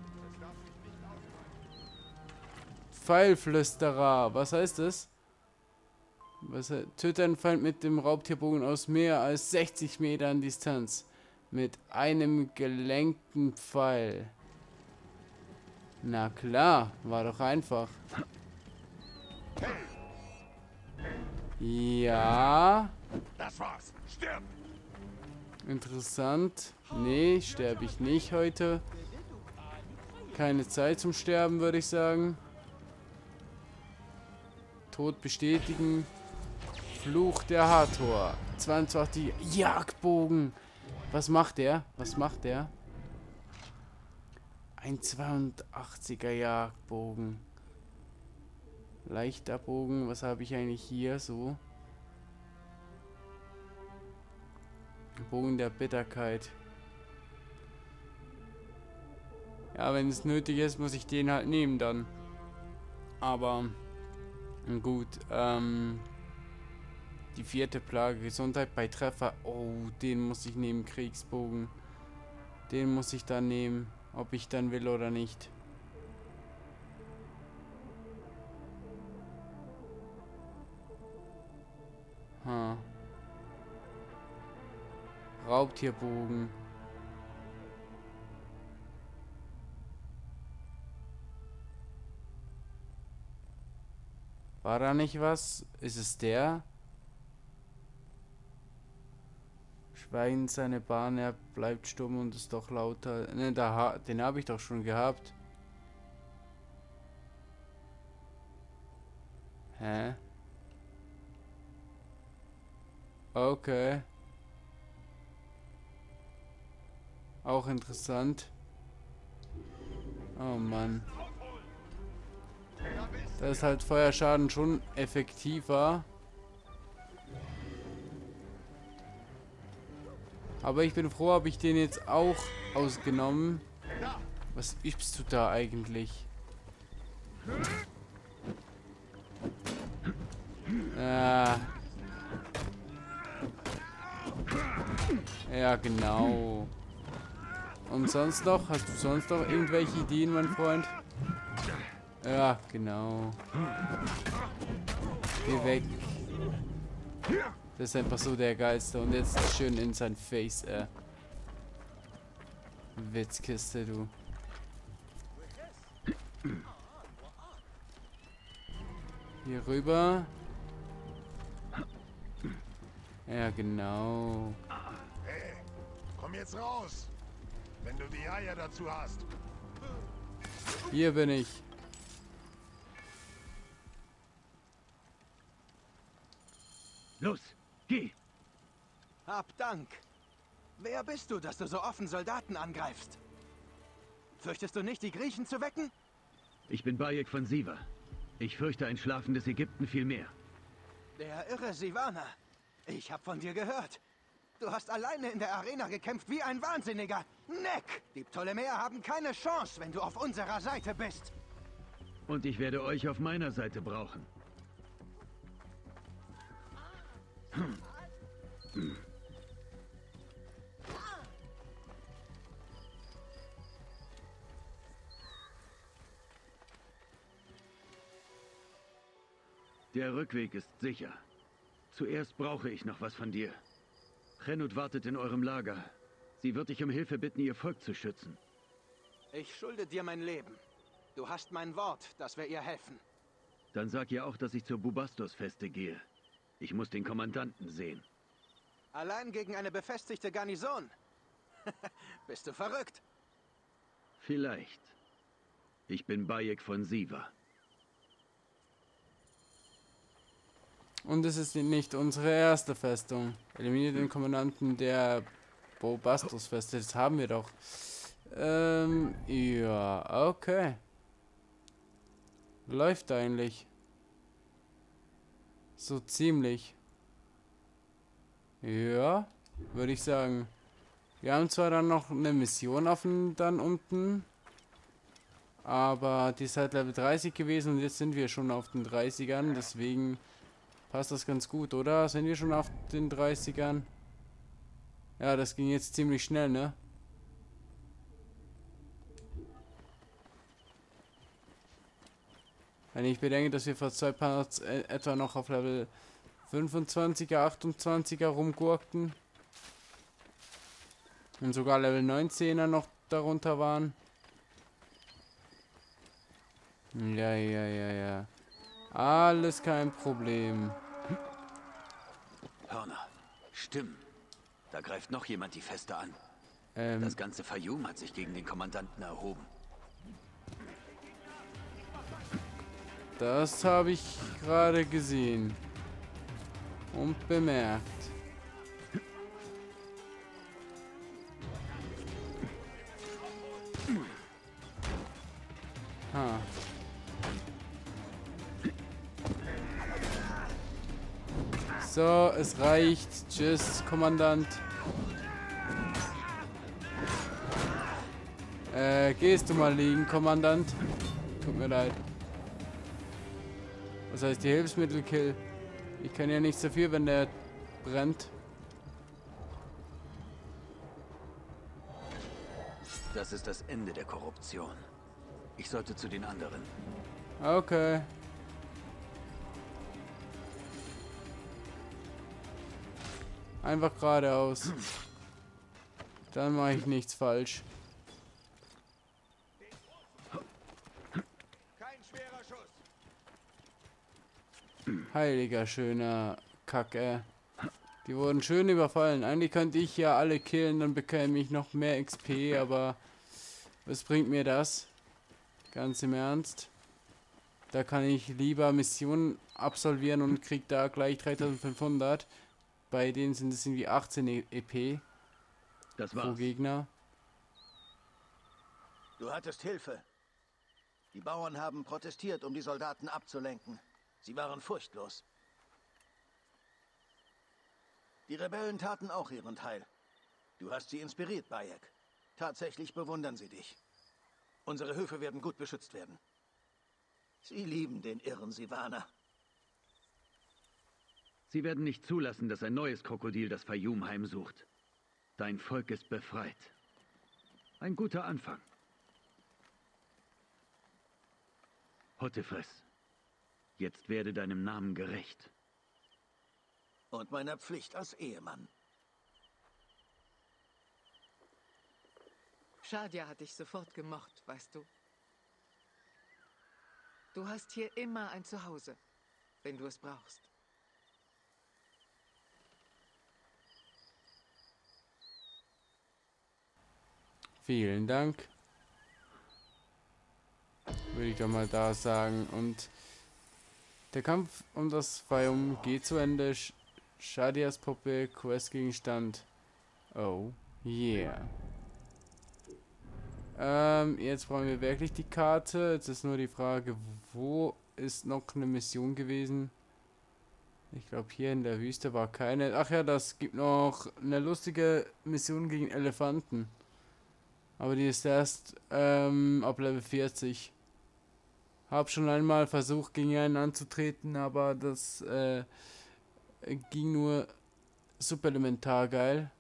Pfeilflüsterer. Was heißt das? Was, töte einen Feind mit dem Raubtierbogen aus mehr als sechzig Metern Distanz. Mit einem gelenkten Pfeil. Na klar, war doch einfach. Ja. Das war's. Stirb! Interessant. Nee, sterbe ich nicht heute. Keine Zeit zum Sterben, würde ich sagen. Tod bestätigen. Fluch der Hathor. zweiundzwanzig Jagdbogen. Was macht der? Was macht der? Ein zweiundachtziger Jagdbogen. Leichter Bogen. Was habe ich eigentlich hier so? Bogen der Bitterkeit. Ja, wenn es nötig ist, muss ich den halt nehmen dann. Aber gut, ähm... die vierte Plage, Gesundheit bei Treffer. Oh, den muss ich nehmen, Kriegsbogen. Den muss ich dann nehmen, ob ich dann will oder nicht. Ha. Raubtierbogen. War da nicht was? Ist es der? Schweigen seine Bahn, er bleibt stumm und ist doch lauter. Ne, da ha den habe ich doch schon gehabt. Hä? Okay. Auch interessant. Oh Mann. Da ist halt Feuerschaden schon effektiver. Aber ich bin froh, habe ich den jetzt auch ausgenommen. Was übst du da eigentlich? Ah. Ja, genau. Und sonst noch? Hast du sonst noch irgendwelche Ideen, mein Freund? Ja, genau. Geh weg. Das ist einfach so der Geilste. Und jetzt schön in sein Face, äh. Witzkiste, du. Hier rüber. Ja, genau. Hey, komm jetzt raus, wenn du die Eier dazu hast. Hier bin ich. Los, geh! Hab Dank. Wer bist du, dass du so offen Soldaten angreifst? Fürchtest du nicht, die Griechen zu wecken? Ich bin Bayek von Siva. Ich fürchte ein schlafendes Ägypten viel mehr. Der irre Sivana. Ich hab von dir gehört. Du hast alleine in der Arena gekämpft wie ein Wahnsinniger. Neck! Die Ptolemäer haben keine Chance, wenn du auf unserer Seite bist. Und ich werde euch auf meiner Seite brauchen. Hm. Hm. Der Rückweg ist sicher. Zuerst brauche ich noch was von dir. Chenut wartet in eurem Lager. Sie wird dich um Hilfe bitten, ihr Volk zu schützen. Ich schulde dir mein Leben. Du hast mein Wort, dass wir ihr helfen. Dann sag ihr auch, dass ich zur Bubastos-Feste gehe. Ich muss den Kommandanten sehen. Allein gegen eine befestigte Garnison? Bist du verrückt? Vielleicht. Ich bin Bayek von Siva. Und es ist nicht unsere erste Festung. Eliminiert den Kommandanten der Bubastos-Feste. Das haben wir doch. Ähm, ja, okay. Läuft eigentlich. So ziemlich. Ja, würde ich sagen. Wir haben zwar dann noch eine Mission offen dann unten. Aber die ist halt Level dreißig gewesen und jetzt sind wir schon auf den dreißigern. Deswegen passt das ganz gut, oder? Sind wir schon auf den dreißigern? Ja, das ging jetzt ziemlich schnell, ne? Wenn ich bedenke, dass wir vor zwei Parts äh, etwa noch auf Level fünfundzwanziger, achtundzwanziger rumgurkten. Und sogar Level neunzehner noch darunter waren. Ja, ja, ja, ja. Alles kein Problem. Hörner, Stimmen. Da greift noch jemand die Feste an. Ähm. Das ganze Fayum hat sich gegen den Kommandanten erhoben. Das habe ich gerade gesehen. Und bemerkt. Ha. So, es reicht. Tschüss, Kommandant. Äh, gehst du mal liegen, Kommandant? Tut mir leid. Was heißt die Hilfsmittelkill? Ich kann ja nichts dafür, wenn der brennt. Das ist das Ende der Korruption. Ich sollte zu den anderen. Okay. Einfach geradeaus. Dann mache ich nichts falsch. Kein schwerer Schuss. Heiliger schöner Kacke. Die wurden schön überfallen. Eigentlich könnte ich ja alle killen, dann bekäme ich noch mehr X P, aber was bringt mir das? Ganz im Ernst. Da kann ich lieber Missionen absolvieren und krieg da gleich dreitausendfünfhundert. Bei denen sind es irgendwie achtzehn E P das pro Gegner. Du hattest Hilfe. Die Bauern haben protestiert, um die Soldaten abzulenken. Sie waren furchtlos. Die Rebellen taten auch ihren Teil. Du hast sie inspiriert, Bayek. Tatsächlich bewundern sie dich. Unsere Höfe werden gut beschützt werden. Sie lieben den irren Sivana. Sie werden nicht zulassen, dass ein neues Krokodil das Fayum heimsucht. Dein Volk ist befreit. Ein guter Anfang. Hottefress, jetzt werde deinem Namen gerecht. Und meiner Pflicht als Ehemann. Shadia hat dich sofort gemocht, weißt du. Du hast hier immer ein Zuhause, wenn du es brauchst. Vielen Dank. Würde ich doch mal da sagen. Und der Kampf um das Fayum geht zu Ende. Sh Shadias Puppe, Questgegenstand. Oh, yeah. Ähm, jetzt brauchen wir wirklich die Karte. Jetzt ist nur die Frage, wo ist noch eine Mission gewesen? Ich glaube, hier in der Wüste war keine. Ach ja, das gibt noch eine lustige Mission gegen Elefanten. Aber die ist erst ähm, ab Level vierzig. Hab schon einmal versucht, gegen einen anzutreten, aber das äh, ging nur subelementar geil.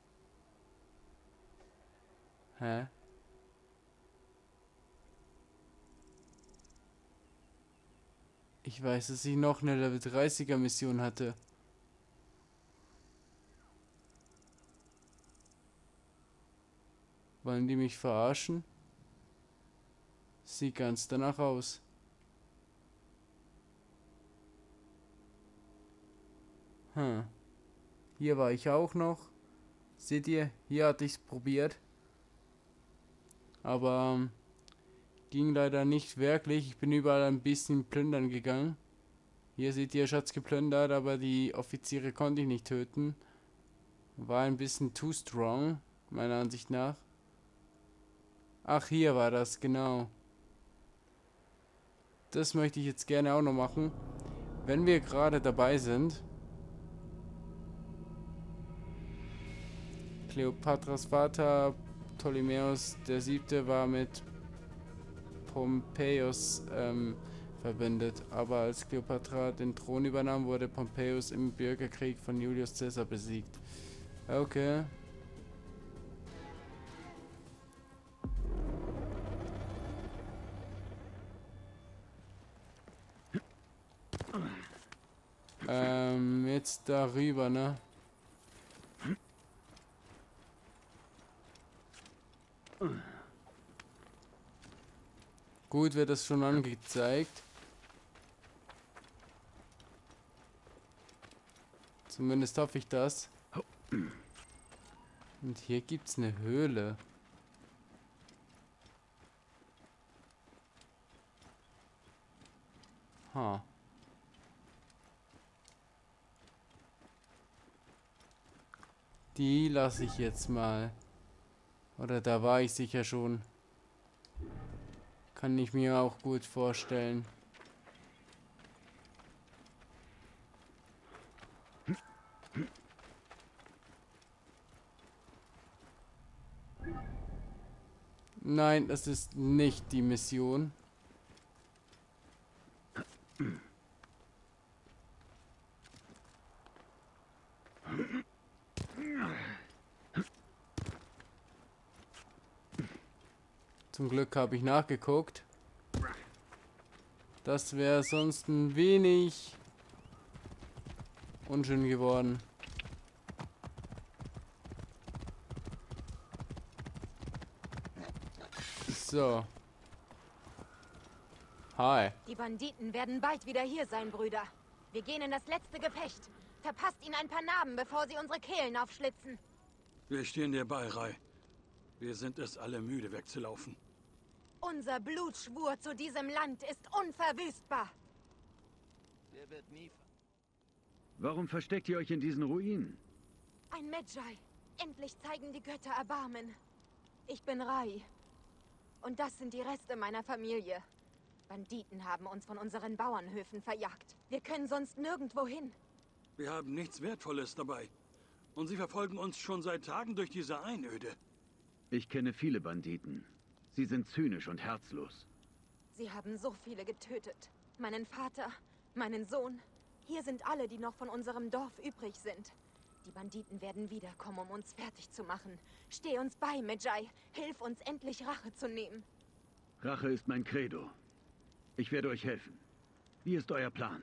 Hä? Ich weiß, dass ich noch eine Level dreißiger Mission hatte. Wollen die mich verarschen? Sieht ganz danach aus. Hm. Hier war ich auch noch. Seht ihr, hier hatte ich es probiert. Aber ähm, ging leider nicht wirklich. Ich bin überall ein bisschen plündern gegangen. Hier seht ihr, Schatz geplündert, aber die Offiziere konnte ich nicht töten. War ein bisschen too strong, meiner Ansicht nach. Ach, hier war das, genau. Das möchte ich jetzt gerne auch noch machen. Wenn wir gerade dabei sind. Kleopatras Vater, Ptolemäus der Siebte, war mit Pompeius ähm, verbindet. Aber als Kleopatra den Thron übernahm, wurde Pompeius im Bürgerkrieg von Julius Caesar besiegt. Okay. Ähm, jetzt darüber, ne? Gut, wird das schon angezeigt. Zumindest hoffe ich das. Und hier gibt's eine Höhle. Ha. Die lasse ich jetzt mal. Oder da war ich sicher schon. Kann ich mir auch gut vorstellen. Nein, das ist nicht die Mission. Zum Glück habe ich nachgeguckt. Das wäre sonst ein wenig unschön geworden. So. Hi. Die Banditen werden bald wieder hier sein, Brüder. Wir gehen in das letzte Gefecht. Verpasst ihnen ein paar Narben, bevor sie unsere Kehlen aufschlitzen. Wir stehen dir bei, Rai. Wir sind es alle müde, wegzulaufen. Unser Blutschwur zu diesem Land ist unverwüstbar. Der wird nie... Warum versteckt ihr euch in diesen Ruinen? Ein Medjay. Endlich zeigen die Götter Erbarmen. Ich bin Rai. Und das sind die Reste meiner Familie. Banditen haben uns von unseren Bauernhöfen verjagt. Wir können sonst nirgendwo hin. Wir haben nichts Wertvolles dabei. Und sie verfolgen uns schon seit Tagen durch diese Einöde. Ich kenne viele Banditen. Sie sind zynisch und herzlos. Sie haben so viele getötet. Meinen Vater, meinen Sohn. Hier sind alle, die noch von unserem Dorf übrig sind. Die Banditen werden wiederkommen, um uns fertig zu machen. Steh uns bei, Medjay. Hilf uns, endlich Rache zu nehmen. Rache ist mein Credo. Ich werde euch helfen. Wie ist euer Plan?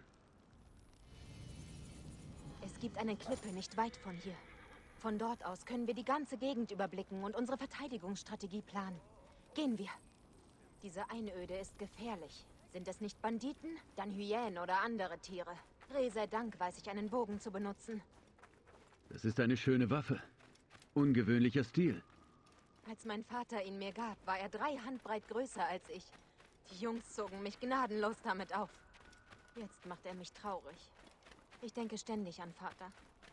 Es gibt eine Klippe nicht weit von hier. Von dort aus können wir die ganze Gegend überblicken und unsere Verteidigungsstrategie planen. Gehen wir. Diese Einöde ist gefährlich. Sind es nicht Banditen, dann Hyänen oder andere Tiere. Dreh sei Dank weiß ich, einen Bogen zu benutzen. Das ist eine schöne Waffe. Ungewöhnlicher Stil. Als mein Vater ihn mir gab, war er drei Handbreit größer als ich. Die Jungs zogen mich gnadenlos damit auf. Jetzt macht er mich traurig. Ich denke ständig an Vater.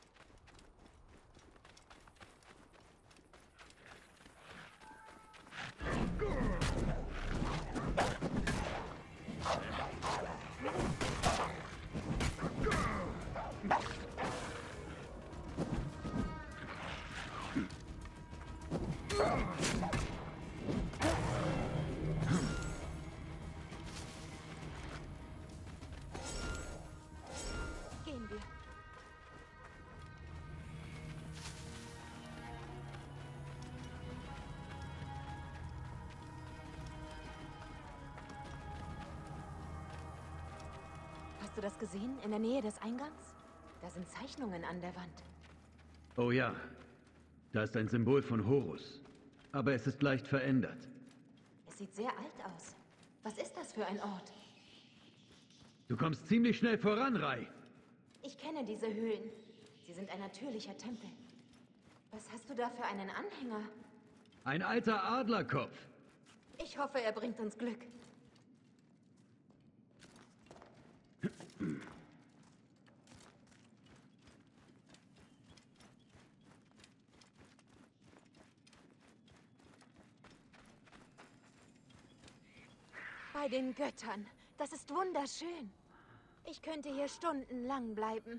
Gehen wir. Hast du das gesehen? In der Nähe des Eingangs? Da sind Zeichnungen an der Wand. Oh ja. Da ist ein Symbol von Horus. Aber es ist leicht verändert. Es sieht sehr alt aus. Was ist das für ein Ort? Du kommst ziemlich schnell voran, Rai. Ich kenne diese Höhlen. Sie sind ein natürlicher Tempel. Was hast du da für einen Anhänger? Ein alter Adlerkopf. Ich hoffe, er bringt uns Glück. Bei den Göttern. Das ist wunderschön. Ich könnte hier stundenlang bleiben.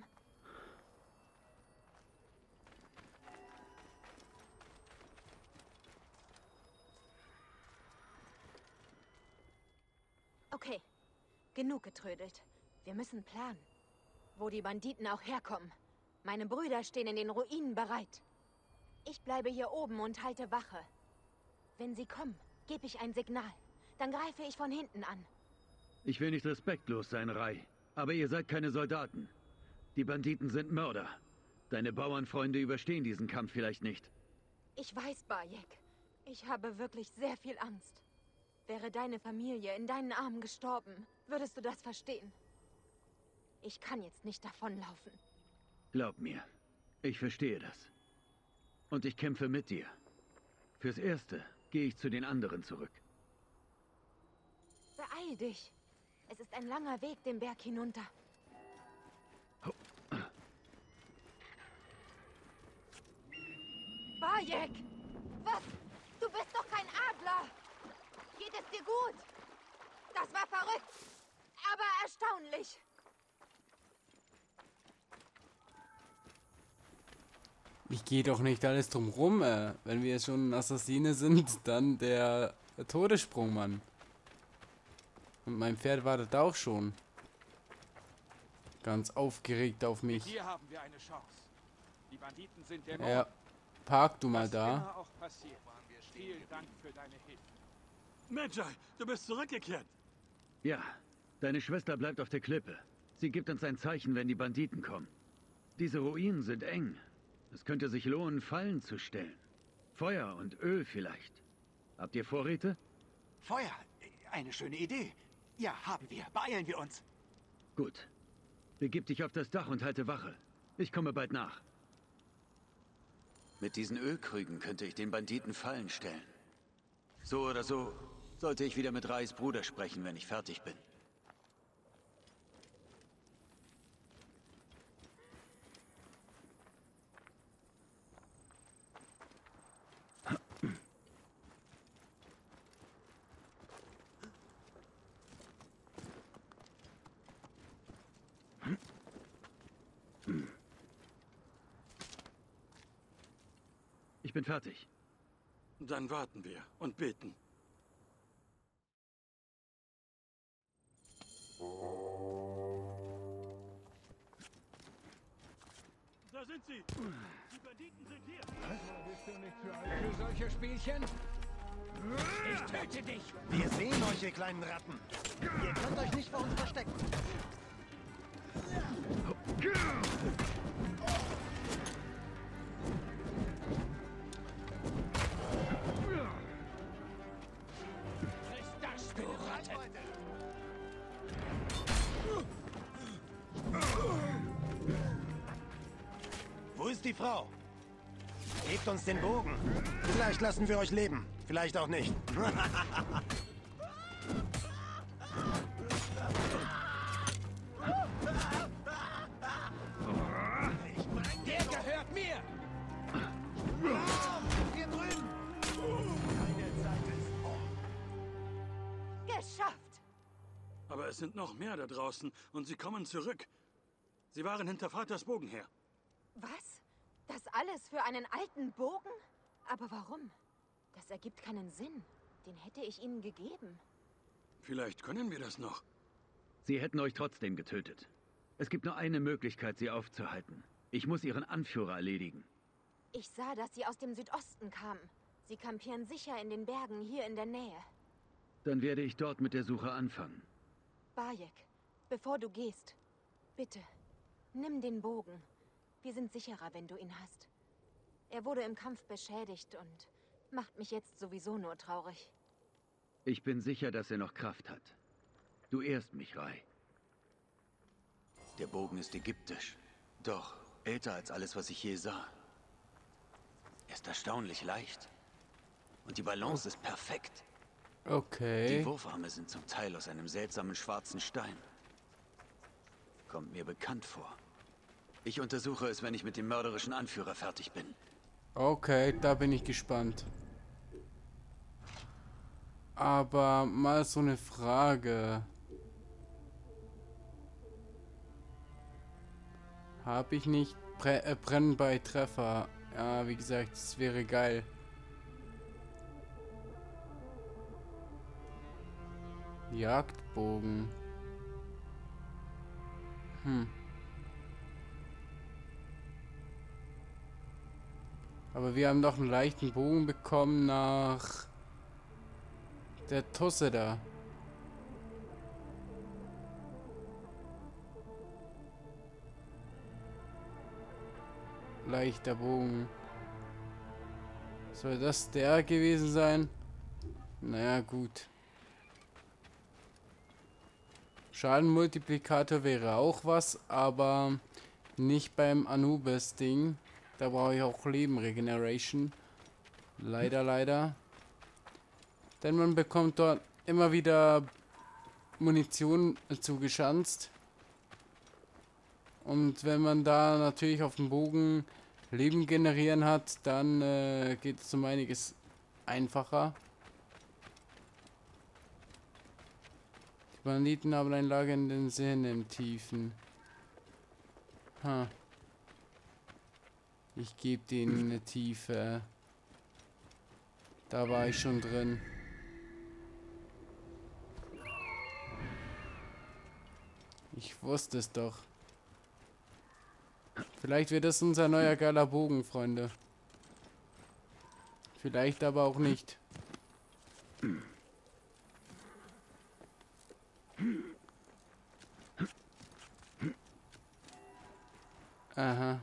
Okay, genug getrödelt. Wir müssen planen. Wo die Banditen auch herkommen. Meine Brüder stehen in den Ruinen bereit. Ich bleibe hier oben und halte Wache. Wenn sie kommen, gebe ich ein Signal. Dann greife ich von hinten an. Ich will nicht respektlos sein, Rai. Aber ihr seid keine Soldaten. Die Banditen sind Mörder. Deine Bauernfreunde überstehen diesen Kampf vielleicht nicht. Ich weiß, Bayek. Ich habe wirklich sehr viel Angst. Wäre deine Familie in deinen Armen gestorben, würdest du das verstehen. Ich kann jetzt nicht davonlaufen. Glaub mir, ich verstehe das. Und ich kämpfe mit dir. Fürs Erste gehe ich zu den anderen zurück. Beeil dich. Es ist ein langer Weg den Berg hinunter. Bayek! Was? Du bist doch kein Adler! Geht es dir gut? Das war verrückt, aber erstaunlich. Ich gehe doch nicht alles drum rum, äh. Wenn wir schon Assassine sind, dann der Todessprung, Mann. Und mein Pferd wartet auch schon. Ganz aufgeregt auf mich. Hier haben wir eine Chance. Die Banditen sind der Ja, park du mal da. immer auch passiert. Vielen Dank für deine Hilfe. Medjay, du bist zurückgekehrt. Ja, deine Schwester bleibt auf der Klippe. Sie gibt uns ein Zeichen, wenn die Banditen kommen. Diese Ruinen sind eng. Es könnte sich lohnen, Fallen zu stellen. Feuer und Öl vielleicht. Habt ihr Vorräte? Feuer? Eine schöne Idee. Ja, haben wir. Beeilen wir uns. Gut. Begib dich auf das Dach und halte Wache. Ich komme bald nach. Mit diesen Ölkrügen könnte ich den Banditen Fallen stellen. So oder so sollte ich wieder mit Rais Bruder sprechen, wenn ich fertig bin. Ich bin fertig. Dann warten wir und beten. Da sind sie! Die Banditen sind hier! Was? Bist du nicht für alt für solche Spielchen? Ich töte dich! Wir sehen euch, ihr kleinen Ratten. Ihr könnt euch nicht vor uns verstecken. Wo ist die Frau? Gebt uns den Bogen. Vielleicht lassen wir euch leben. Vielleicht auch nicht. Der gehört mir! Hier drüben! Geschafft! Aber es sind noch mehr da draußen und sie kommen zurück. Sie waren hinter Vaters Bogen her. Was? Das alles für einen alten Bogen? Aber warum? Das ergibt keinen Sinn. Den hätte ich ihnen gegeben. Vielleicht können wir das noch. Sie hätten euch trotzdem getötet. Es gibt nur eine Möglichkeit, sie aufzuhalten. Ich muss ihren Anführer erledigen. Ich sah, dass sie aus dem Südosten kamen. Sie kampieren sicher in den Bergen hier in der Nähe. Dann werde ich dort mit der Suche anfangen. Bayek, bevor du gehst, bitte, nimm den Bogen. Wir sind sicherer, wenn du ihn hast. Er wurde im Kampf beschädigt und macht mich jetzt sowieso nur traurig. Ich bin sicher, dass er noch Kraft hat. Du ehrst mich, Rai. Der Bogen ist ägyptisch. Doch älter als alles, was ich je sah. Er ist erstaunlich leicht. Und die Balance ist perfekt. Okay. Die Wurfarme sind zum Teil aus einem seltsamen schwarzen Stein. Kommt mir bekannt vor. Ich untersuche es, wenn ich mit dem mörderischen Anführer fertig bin. Okay, da bin ich gespannt. Aber mal so eine Frage. Habe ich nicht Bre äh, Brennen bei Treffer? Ja, wie gesagt, das wäre geil. Jagdbogen. Hm. Aber wir haben doch einen leichten Bogen bekommen nach der Tusse da. Leichter Bogen. Soll das der gewesen sein? Naja, gut. Schadenmultiplikator wäre auch was, aber nicht beim Anubis-Ding. Da brauche ich auch Leben Regeneration. Leider, leider. Denn man bekommt dort immer wieder Munition zugeschanzt. Und wenn man da natürlich auf dem Bogen Leben generieren hat, dann äh, geht es um einiges einfacher. Die Banditen haben ein Lager in den Seen im Tiefen. Ha. Ich gebe denen eine Tiefe. Da war ich schon drin. Ich wusste es doch. Vielleicht wird das unser neuer geiler Bogen, Freunde. Vielleicht aber auch nicht. Aha.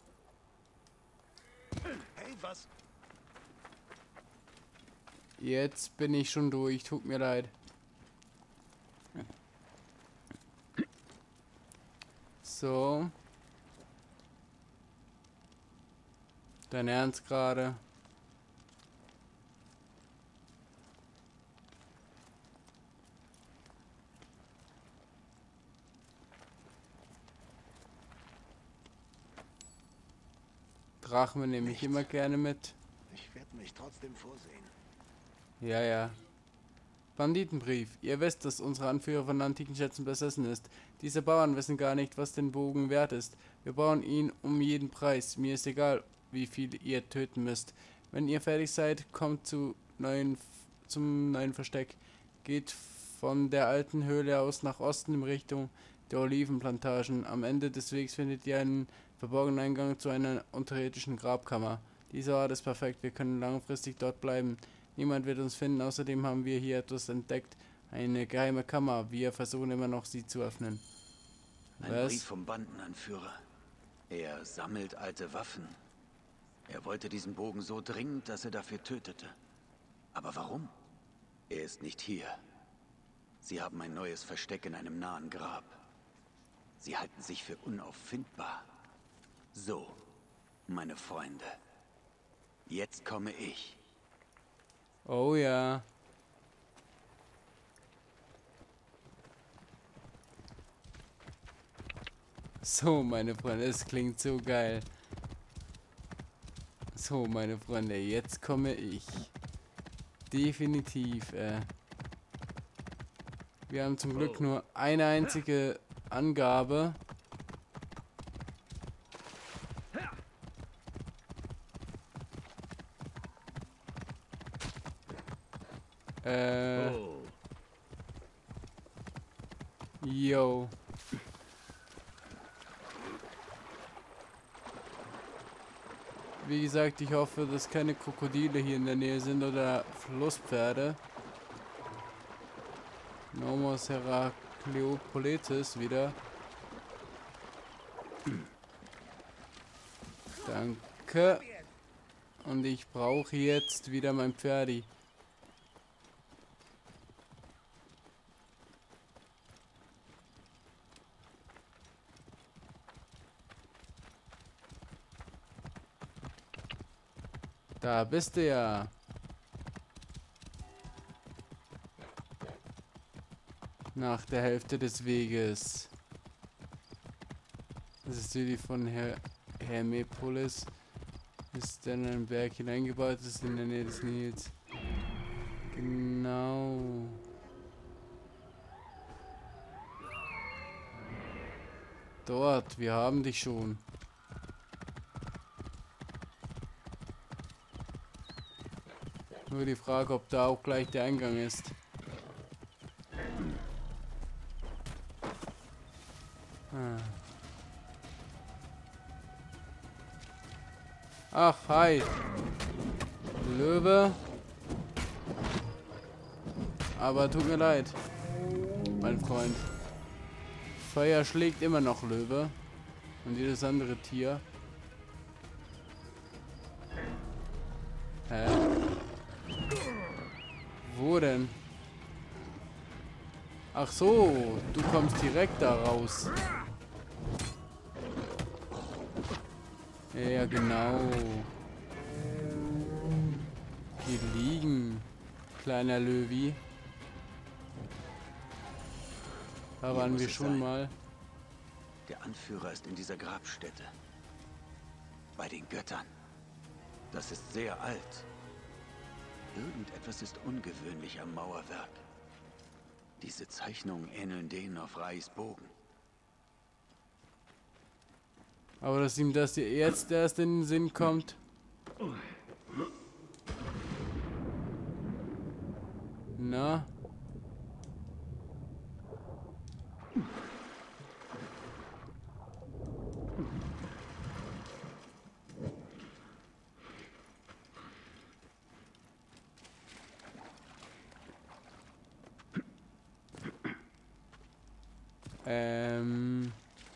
Hey, was? Jetzt bin ich schon durch, tut mir leid. So. Dein Ernst gerade? Drachen nehme ich immer gerne mit. Ich werde mich trotzdem vorsehen. Ja, ja. Banditenbrief. Ihr wisst, dass unsere Anführer von antiken Schätzen besessen ist. Diese Bauern wissen gar nicht, was den Bogen wert ist. Wir bauen ihn um jeden Preis. Mir ist egal, wie viel ihr töten müsst. Wenn ihr fertig seid, kommt zu neuen, zum neuen Versteck. Geht von der alten Höhle aus nach Osten in Richtung der Olivenplantagen. Am Ende des Wegs findet ihr einen verborgenen Eingang zu einer unterirdischen Grabkammer. Dieser Ort ist perfekt. Wir können langfristig dort bleiben. Niemand wird uns finden. Außerdem haben wir hier etwas entdeckt. Eine geheime Kammer. Wir versuchen immer noch, sie zu öffnen. Ein Was? Brief vom Bandenanführer. Er sammelt alte Waffen. Er wollte diesen Bogen so dringend, dass er dafür tötete. Aber warum? Er ist nicht hier. Sie haben ein neues Versteck in einem nahen Grab. Sie halten sich für unauffindbar. So, meine Freunde. Jetzt komme ich. Oh ja. So, meine Freunde, es klingt so geil. So, meine Freunde, jetzt komme ich. Definitiv, äh. Wir haben zum Glück nur eine einzige Angabe. Äh. Yo. Wie gesagt, ich hoffe, dass keine Krokodile hier in der Nähe sind oder Flusspferde. Nomos Herakleopoletis wieder. Danke. Und ich brauche jetzt wieder mein Pferdi. Da bist du ja. Nach der Hälfte des Weges. Das ist die von Her Hermepolis. Ist dann ein Berg hineingebaut, ist in der Nähe des Nils. Genau. Dort, wir haben dich schon. Nur die Frage, ob da auch gleich der Eingang ist. Ah. Ach, hi. Löwe. Aber tut mir leid, mein Freund. Feuer schlägt immer noch Löwe. Und jedes andere Tier. Hä? Wo denn? Ach so, du kommst direkt da raus. Ja, genau. Hier liegen, kleiner Löwi. Da waren wir schon mal. Der Anführer ist in dieser Grabstätte. Bei den Göttern. Das ist sehr alt. Irgendetwas ist ungewöhnlich am Mauerwerk. Diese Zeichnungen ähneln denen auf Rais Bogen. Aber dass ihm das jetzt erst in den Sinn kommt. Na? Ähm.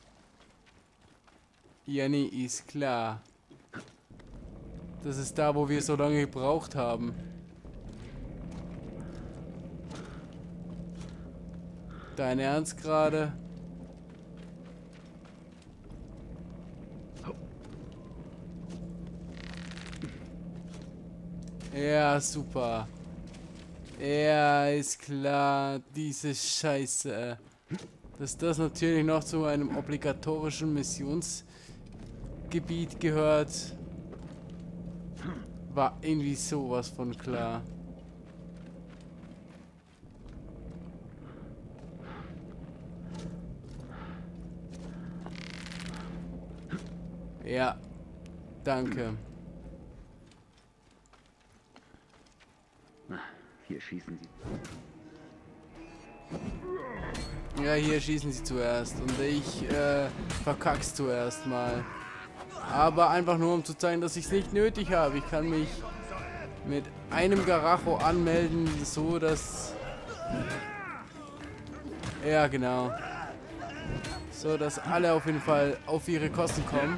Jenny ist klar. Das ist da, wo wir so lange gebraucht haben. Dein Ernst gerade? Ja, super. Ja, ist klar. Diese Scheiße. Dass das natürlich noch zu einem obligatorischen Missionsgebiet gehört, war irgendwie sowas von klar. Ja, danke. Hier schießen sie. Ja, hier schießen sie zuerst und ich äh, verkack's zuerst mal. Aber einfach nur, um zu zeigen, dass ich es nicht nötig habe. Ich kann mich mit einem Garacho anmelden, so dass... Ja, genau. So, dass alle auf jeden Fall auf ihre Kosten kommen.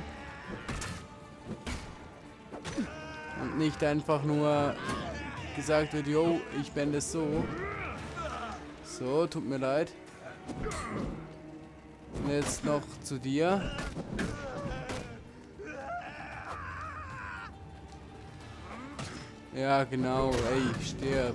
Und nicht einfach nur gesagt wird, yo, ich bin das so. So, tut mir leid. Und jetzt noch zu dir. Ja, genau. Ey, stirb.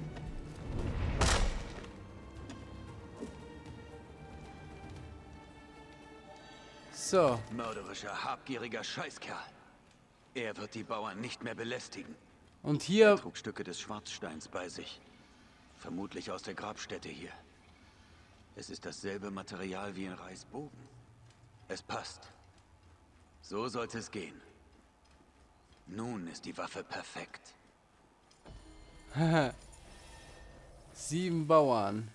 So. Mörderischer, habgieriger Scheißkerl. Er wird die Bauern nicht mehr belästigen. Und hier... Er trug Stücke des Schwarzsteins bei sich. Vermutlich aus der Grabstätte hier. Es ist dasselbe Material wie in Rais Bogen. Es passt. So sollte es gehen. Nun ist die Waffe perfekt. Sieben Bauern.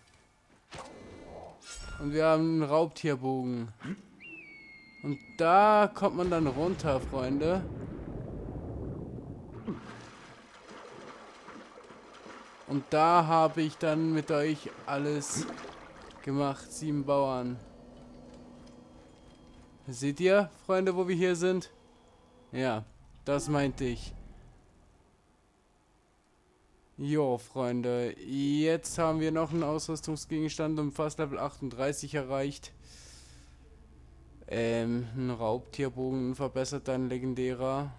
Und wir haben einen Raubtierbogen. Und da kommt man dann runter, Freunde. Und da habe ich dann mit euch alles gemacht. Sieben Bauern. Seht ihr, Freunde, wo wir hier sind? Ja, das meinte ich. Jo, Freunde. Jetzt haben wir noch einen Ausrüstungsgegenstand um fast Level achtunddreißig erreicht. Ähm, ein Raubtierbogen, ein verbesserter, ein legendärer.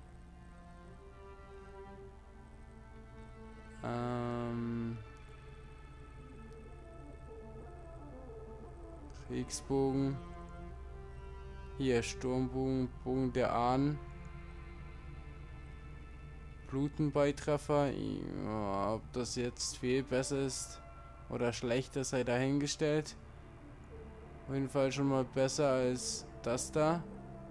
Ähm... Kriegsbogen. Hier, Sturmbogen, Bogen der Ahnen. Blutenbeitreffer. Ja, ob das jetzt viel besser ist oder schlechter, sei dahingestellt. Auf jeden Fall schon mal besser als das da.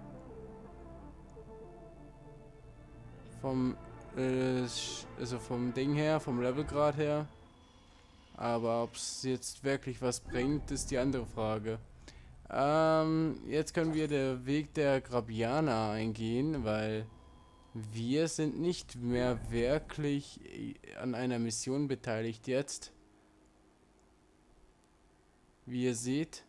Vom, äh, also vom Ding her, vom Levelgrad her. Aber ob es jetzt wirklich was bringt, ist die andere Frage. Ähm, jetzt können wir den Weg der Grabianer eingehen, weil wir sind nicht mehr wirklich an einer Mission beteiligt jetzt. Wie ihr seht.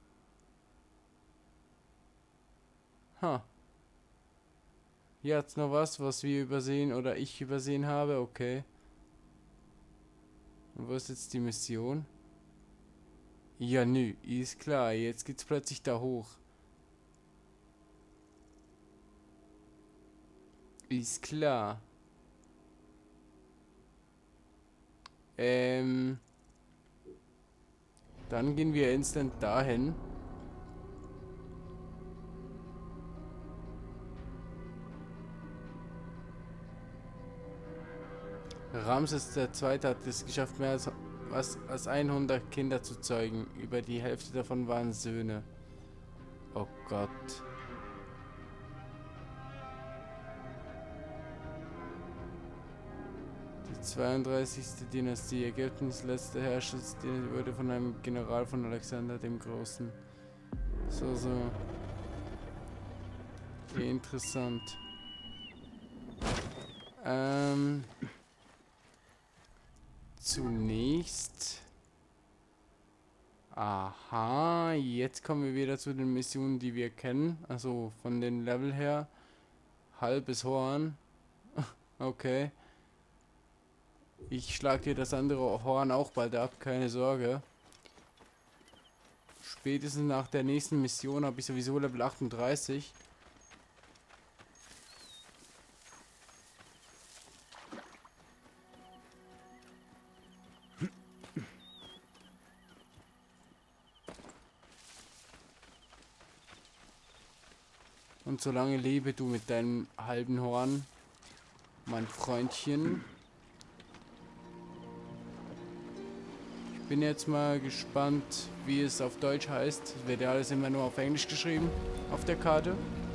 Ha. Hier hat's noch was, was wir übersehen oder ich übersehen habe. Okay. Und wo ist jetzt die Mission? Ja, nö, ist klar. Jetzt geht's plötzlich da hoch. Ist klar. Ähm. Dann gehen wir instant dahin. Ramses der Zweite hat es geschafft, mehr als, was, als hundert Kinder zu zeugen. Über die Hälfte davon waren Söhne. Oh Gott. Die zweiunddreißigste Dynastie Ägyptens letzte Herrschaftsdynastie wurde von einem General von Alexander dem Großen. So, so. Interessant. Ähm... Zunächst. Aha, jetzt kommen wir wieder zu den Missionen, die wir kennen. Also von den Level her. Halbes Horn. Okay. Ich schlage dir das andere Horn auch bald ab, keine Sorge. Spätestens nach der nächsten Mission habe ich sowieso Level achtunddreißig. Und solange lebe du mit deinem halben Horn, mein Freundchen. Ich bin jetzt mal gespannt, wie es auf Deutsch heißt. Es wird ja alles immer nur auf Englisch geschrieben, auf der Karte.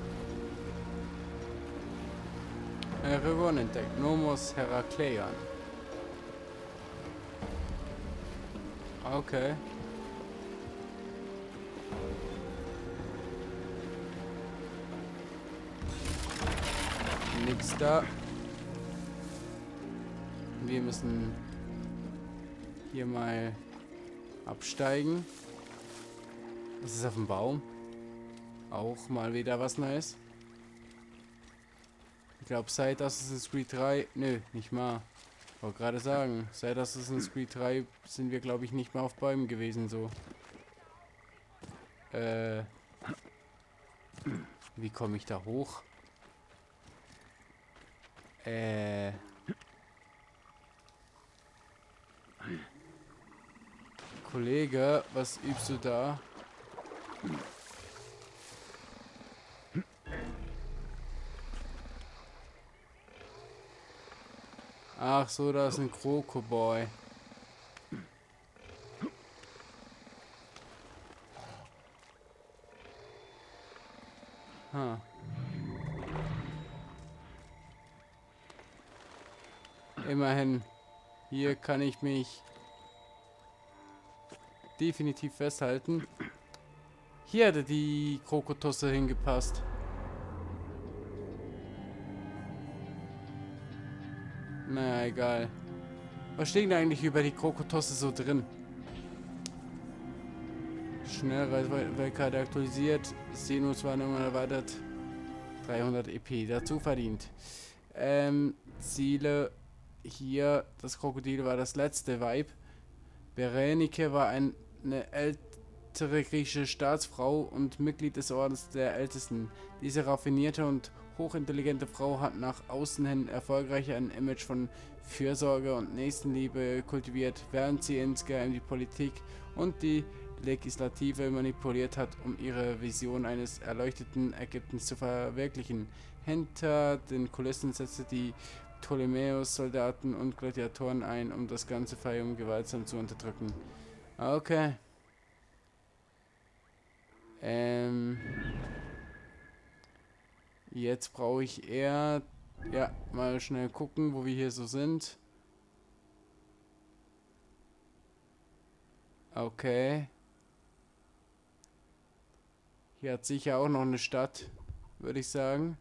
Eragon entdeckt, Nomos Herakleion. Okay. Nix da. Wir müssen hier mal absteigen. Das ist auf dem Baum. Auch mal wieder was Neues. Ich glaube, seit Assassin's Creed drei... Nö, nicht mal. Ich wollte gerade sagen, seit Assassin's Creed drei sind wir, glaube ich, nicht mehr auf Bäumen gewesen, so. Äh... Wie komme ich da hoch? Äh. Kollege, was übst du da? Ach so, da ist ein Krokoboy. Ha. Immerhin, hier kann ich mich definitiv festhalten. Hier hätte die Krokotusse hingepasst. Naja, egal. Was steht eigentlich über die Krokotusse so drin? Schnellreichweite aktualisiert. Sinuswarnung erweitert. dreihundert E P dazu verdient. Ähm, Ziele. Hier, das Krokodil war das letzte Weib. Berenike war ein, eine ältere griechische Staatsfrau und Mitglied des Ordens der Ältesten. Diese raffinierte und hochintelligente Frau hat nach außen hin erfolgreich ein Image von Fürsorge und Nächstenliebe kultiviert, während sie insgeheim die Politik und die Legislative manipuliert hat, um ihre Vision eines erleuchteten Ägyptens zu verwirklichen. Hinter den Kulissen setzte die Ptolemäus Soldaten und Gladiatoren ein, um das ganze Feium gewaltsam zu unterdrücken. Okay. Ähm. Jetzt brauche ich eher... Ja, mal schnell gucken, wo wir hier so sind. Okay. Hier hat sicher auch noch eine Stadt, würde ich sagen.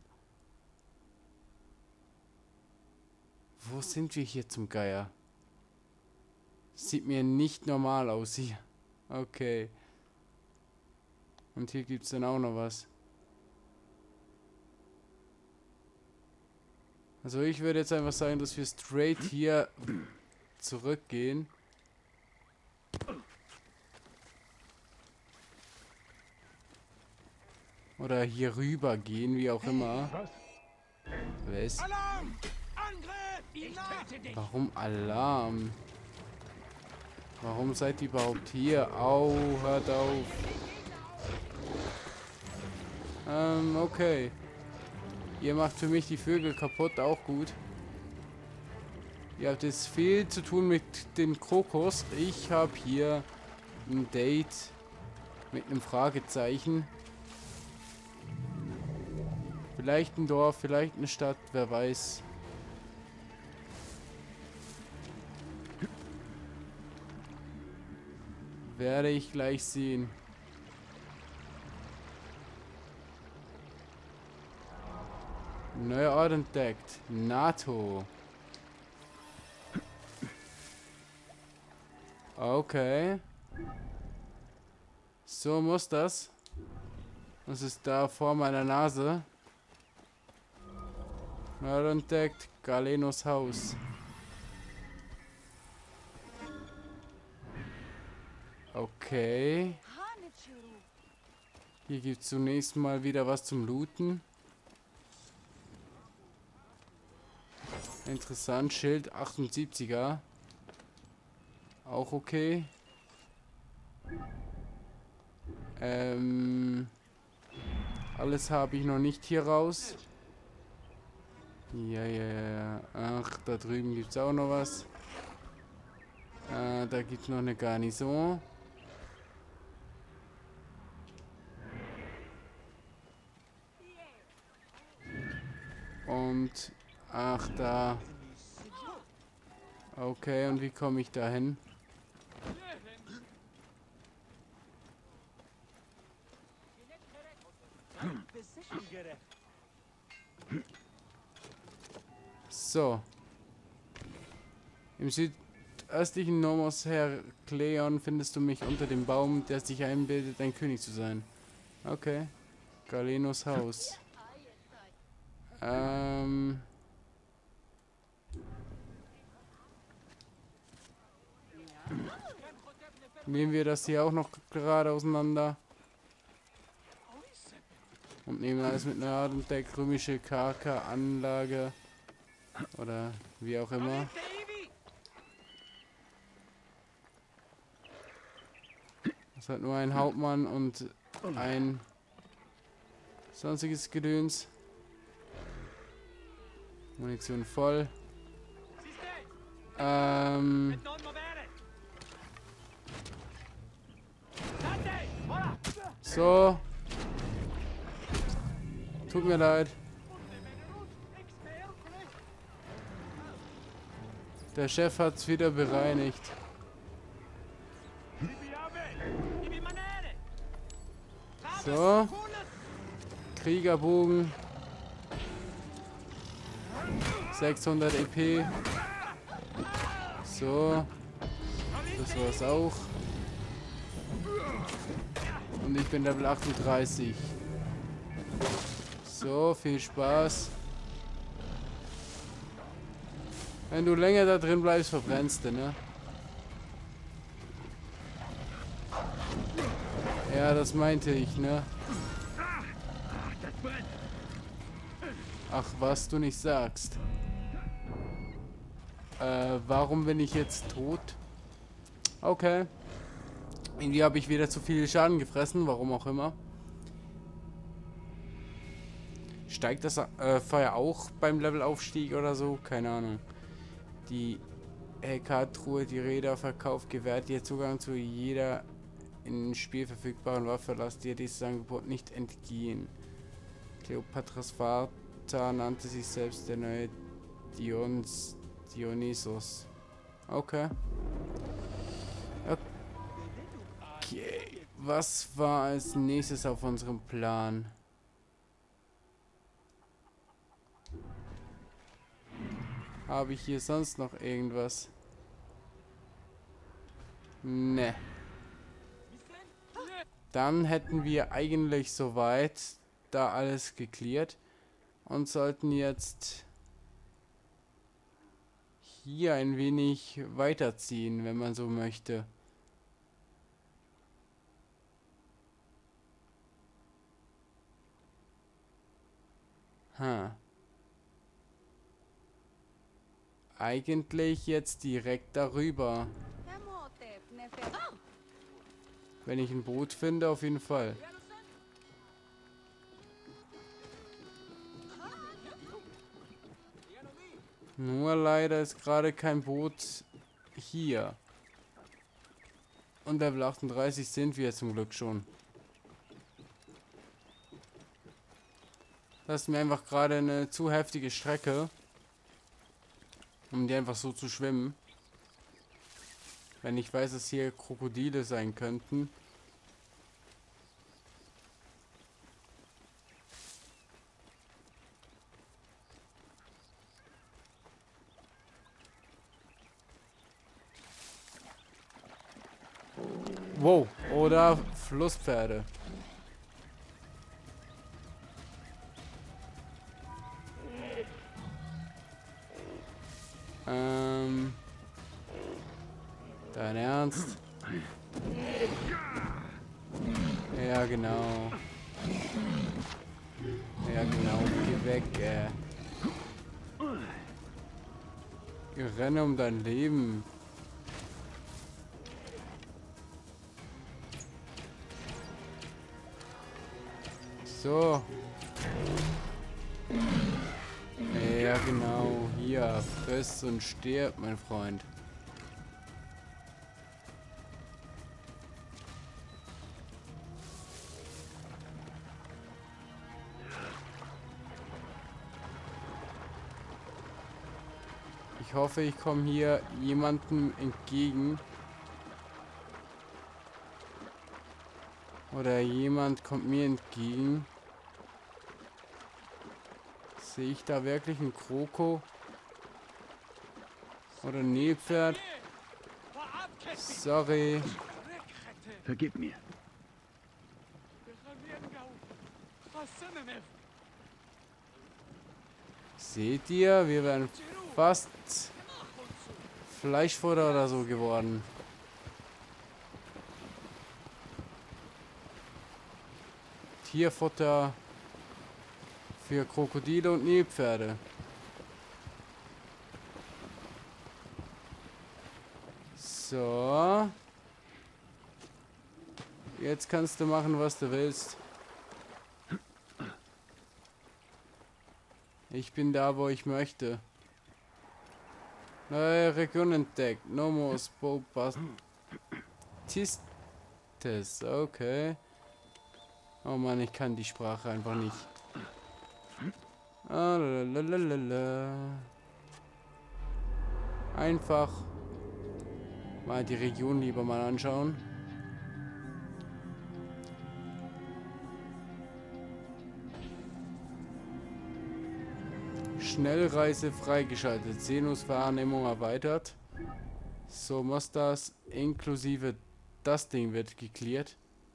Wo sind wir hier zum Geier? Sieht mir nicht normal aus hier. Okay. Und hier gibt es dann auch noch was. Also ich würde jetzt einfach sagen, dass wir straight hier zurückgehen. Oder hier rüber gehen, wie auch immer. Was? Alarm! Angriff! Ich töte dich! Warum Alarm? Warum seid ihr überhaupt hier? Au, hört auf. Ähm, okay. Ihr macht für mich die Vögel kaputt, auch gut. Ihr habt jetzt viel zu tun mit dem Krokus. Ich habe hier ein Date mit einem Fragezeichen. Vielleicht ein Dorf, vielleicht eine Stadt, wer weiß. Werde ich gleich sehen. Neuer Ort entdeckt. NATO. Okay. So muss das. Das ist da vor meiner Nase. Neuer Ort entdeckt. Galenos Haus. Okay. Hier gibt es zunächst mal wieder was zum Looten. Interessant, Schild achtundsiebziger. Auch okay. Ähm, alles habe ich noch nicht hier raus. Ja, ja, ja. Ach, da drüben gibt es auch noch was. Äh, da gibt es noch eine Garnison. Und ach, da. Okay, und wie komme ich da hin? So. Im südöstlichen Nomos Herakleion findest du mich unter dem Baum, der sich einbildet, ein König zu sein. Okay. Galenos Haus. Ähm... Nehmen wir das hier auch noch gerade auseinander. Und nehmen alles mit einer Art und der römische Kerker-Anlage. Oder wie auch immer. Das hat nur ein Hauptmann und ein sonstiges Gedöns. Munition voll. Ähm... So. Tut mir leid. Der Chef hat's wieder bereinigt. So. Kriegerbogen. sechshundert E P. So. Das war's auch. Und ich bin Level achtunddreißig. So, viel Spaß. Wenn du länger da drin bleibst, verbrennst du, ne? Ja, das meinte ich, ne? Ach, was du nicht sagst. Äh, warum bin ich jetzt tot? Okay. Irgendwie habe ich wieder zu viel Schaden gefressen, warum auch immer. Steigt das äh, Feuer auch beim Levelaufstieg oder so? Keine Ahnung. Die L K-Truhe, die Räder verkauft, gewährt dir Zugang zu jeder im Spiel verfügbaren Waffe. Lass dir dieses Angebot nicht entgehen. Kleopatras Vater nannte sich selbst der neue Dions Dionysos. Okay. Okay. Okay, was war als nächstes auf unserem Plan? Habe ich hier sonst noch irgendwas? Ne. Dann hätten wir eigentlich soweit da alles geklärt und sollten jetzt hier ein wenig weiterziehen, wenn man so möchte. Hm. Eigentlich jetzt direkt darüber. Wenn ich ein Boot finde, auf jeden Fall. Nur leider ist gerade kein Boot hier. Und Level achtunddreißig sind wir zum Glück schon. Das ist mir einfach gerade eine zu heftige Strecke, um die einfach so zu schwimmen. Wenn ich weiß, dass hier Krokodile sein könnten. Wow, oder Flusspferde. Ähm... Dein Ernst? Ja, genau. Ja, genau. Geh weg, ey. Renne um dein Leben. So. Ja, genau. Hier. Friss und stirb, mein Freund. Ich hoffe, ich komme hier jemandem entgegen. Oder jemand kommt mir entgegen. Sehe ich da wirklich einen Kroko? Oder ein Nilpferd? Sorry. Vergib mir. Seht ihr? Wir wären fast Fleischfutter oder so geworden. Tierfutter für Krokodile und Nilpferde. So. Jetzt kannst du machen, was du willst. Ich bin da, wo ich möchte. Neue Region entdeckt. Nomos Bobastistes. Okay. Oh Mann, ich kann die Sprache einfach nicht. Ah, lalalala. Einfach mal die Region lieber mal anschauen. Schnellreise freigeschaltet. Sinuswahrnehmung erweitert. So muss das inklusive das Ding wird geklärt.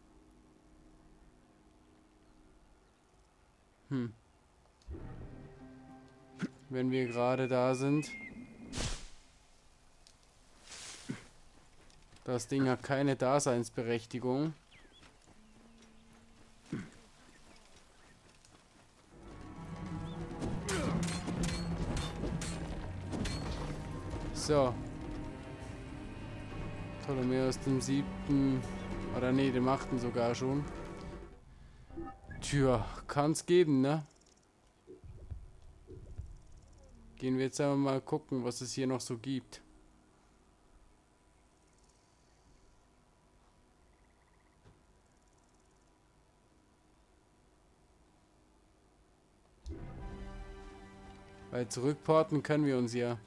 Hm. Wenn wir gerade da sind. Das Ding hat keine Daseinsberechtigung. So. Ptolemäus dem siebten oder nee, dem achten sogar schon. Tja, kann's geben, ne? Gehen wir jetzt aber mal gucken, was es hier noch so gibt. Weil zurückporten können wir uns ja.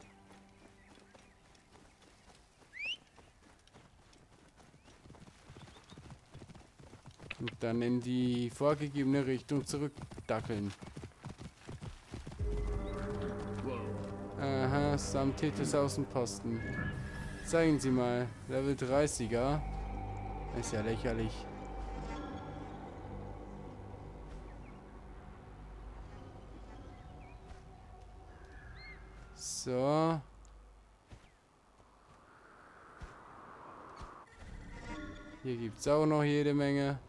Und dann in die vorgegebene Richtung zurückdackeln. Aha, Samtetes Außenposten. Zeigen Sie mal. Level dreißiger. Ist ja lächerlich. So. Hier gibt es auch noch jede Menge.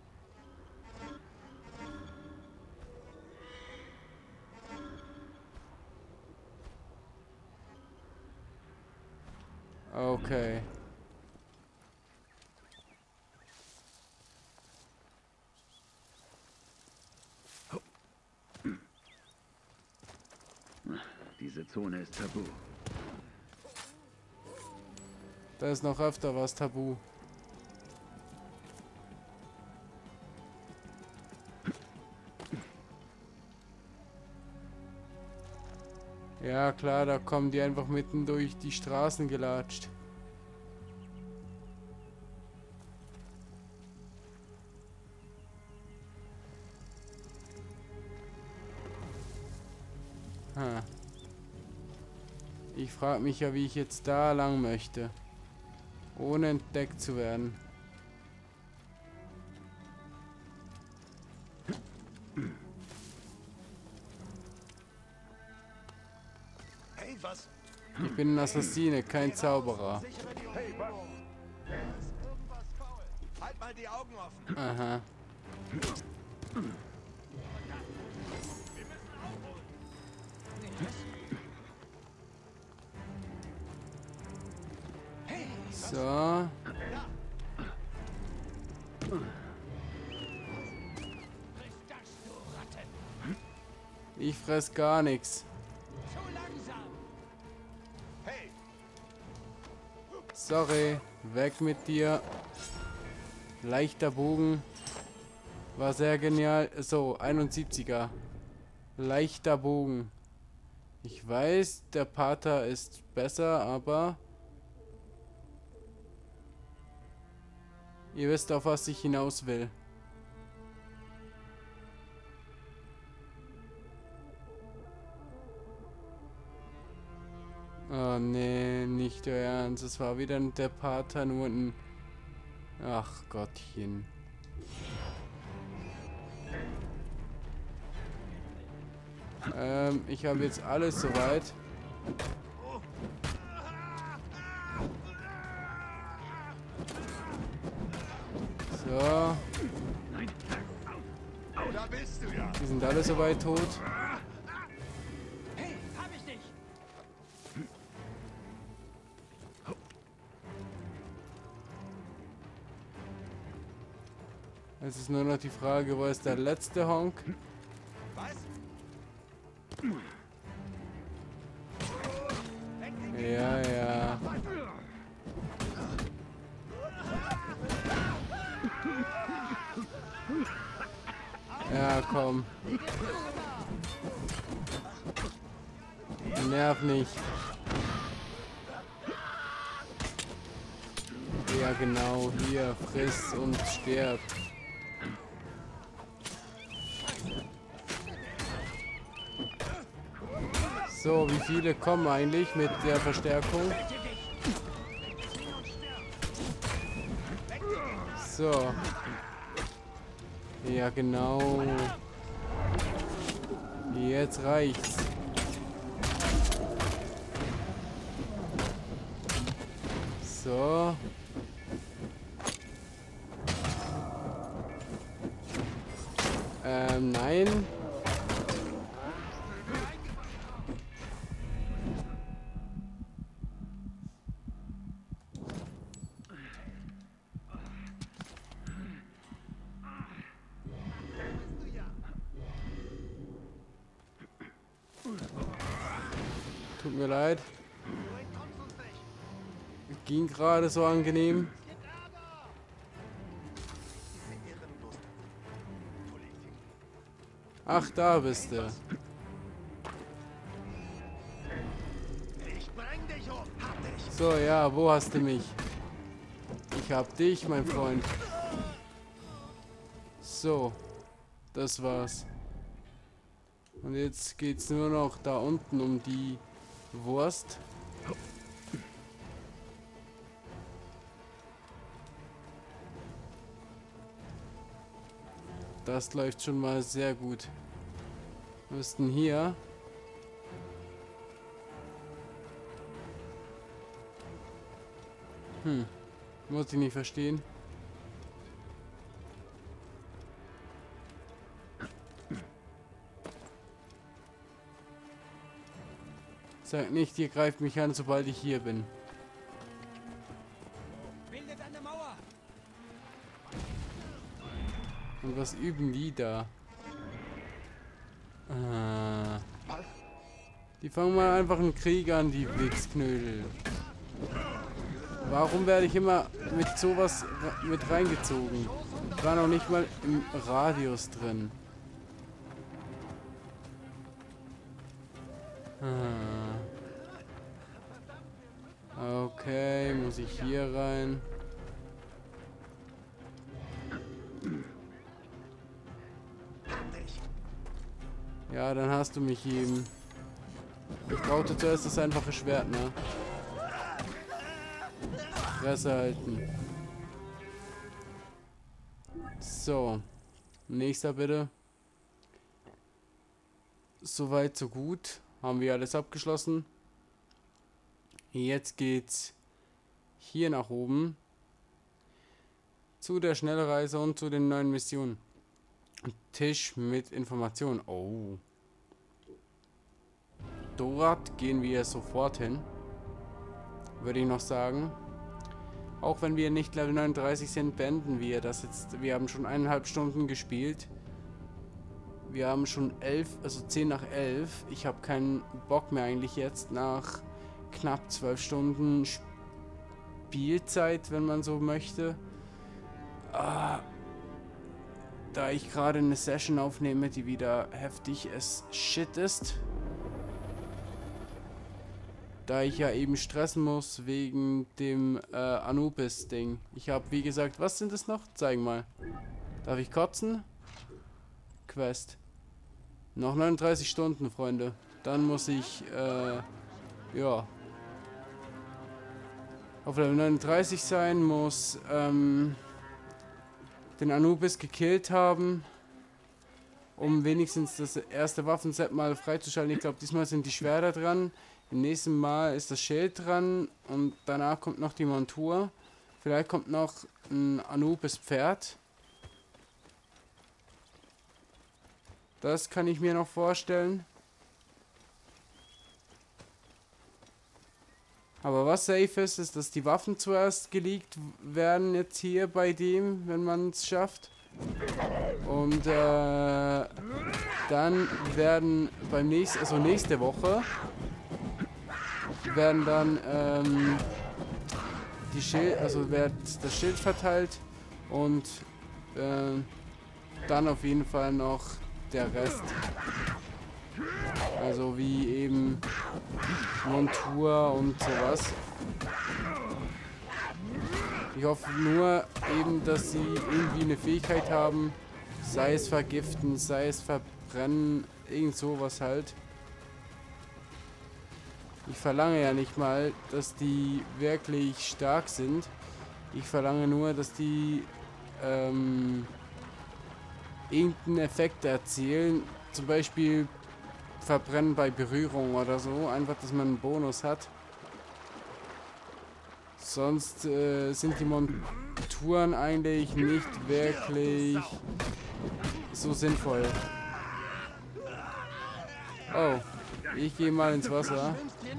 Okay. Diese Zone ist tabu. Da ist noch öfter was tabu. Ja klar, da kommen die einfach mitten durch die Straßen gelatscht. Ha. Ich frage mich ja, wie ich jetzt da lang möchte, ohne entdeckt zu werden. Hey, was? Ich bin ein Assassine, kein Zauberer. Hey, was? Halt mal die Augen offen. Aha. So. Ich fress gar nichts. Sorry, weg mit dir. Leichter Bogen. War sehr genial. So, einundsiebziger. Leichter Bogen. Ich weiß, der Pater ist besser, aber... Ihr wisst, auf was ich hinaus will. Oh nee, nicht euer Ernst. Es war wieder der Pater, nur ein... Ach Gottchen. Ähm, ich habe jetzt alles soweit. So. Da bist du ja. Die sind alle soweit tot. Hey, hab ich dich! Es ist nur noch die Frage, wo ist der letzte Honk? Was? Ja, ja. Ja, komm. Nerv nicht. Ja, genau. Hier, friss und stirb. So, wie viele kommen eigentlich mit der Verstärkung? So. Ja, genau. Jetzt reicht's. So. Ähm, nein. Tut mir leid. Ging gerade so angenehm. Ach, da bist du. So, ja, wo hast du mich? Ich hab dich, mein Freund. So. Das war's. Und jetzt geht's nur noch da unten um die Wurst. Das läuft schon mal sehr gut. Was ist denn hier? Hm. Muss ich nicht verstehen. Sag nicht, ihr greift mich an, sobald ich hier bin. Bildet eine Mauer. Und was üben die da? Ah. Die fangen mal einfach einen Krieg an, die Blitzknödel. Warum werde ich immer mit sowas mit reingezogen? Ich war noch nicht mal im Radius drin. Okay, muss ich hier rein? Ja, dann hast du mich eben. Ich brauchte zuerst das einfache Schwert, ne? Fresse halten. So. Nächster bitte. Soweit, so gut. Haben wir alles abgeschlossen. Jetzt geht's hier nach oben. Zu der Schnellreise und zu den neuen Missionen. Tisch mit Informationen. Oh. Dort gehen wir sofort hin. Würde ich noch sagen. Auch wenn wir nicht Level neununddreißig sind, beenden wir das jetzt. Wir haben schon eineinhalb Stunden gespielt. Wir haben schon elf, also zehn nach elf. Ich habe keinen Bock mehr eigentlich jetzt nach knapp zwölf Stunden Spielzeit, wenn man so möchte. Ah, da ich gerade eine Session aufnehme, die wieder heftig as shit ist. Da ich ja eben stressen muss wegen dem äh, Anubis-Ding. Ich habe, wie gesagt, was sind das noch? Zeig mal. Darf ich kotzen? Quest. Noch neununddreißig Stunden, Freunde. Dann muss ich, äh, ja, auf Level neununddreißig sein, muss, ähm, den Anubis gekillt haben, um wenigstens das erste Waffenset mal freizuschalten. Ich glaube, diesmal sind die Schwerter dran. Im nächsten Mal ist das Schild dran und danach kommt noch die Montur. Vielleicht kommt noch ein Anubis-Pferd. Das kann ich mir noch vorstellen. Aber was safe ist, ist, dass die Waffen zuerst geleakt werden jetzt hier bei dem, wenn man es schafft. Und äh, dann werden beim nächsten, also nächste Woche, werden dann ähm, die Schild, also wird das Schild verteilt und äh, dann auf jeden Fall noch der Rest. Also wie eben Montur und sowas. Ich hoffe nur eben, dass sie irgendwie eine Fähigkeit haben, sei es vergiften, sei es verbrennen, irgend sowas halt. Ich verlange ja nicht mal, dass die wirklich stark sind. Ich verlange nur, dass die ähm, irgendeinen Effekt erzielen. Zum Beispiel verbrennen bei Berührung oder so. Einfach, dass man einen Bonus hat. Sonst äh, sind die Monturen eigentlich nicht wirklich so sinnvoll. Oh, ich gehe mal ins Wasser.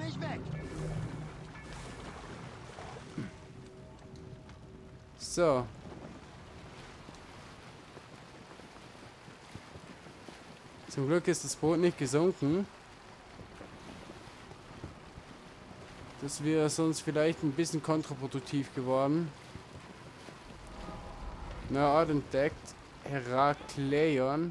So. Zum Glück ist das Boot nicht gesunken. Das wäre sonst vielleicht ein bisschen kontraproduktiv geworden. Na, Ort entdeckt. Herakleion.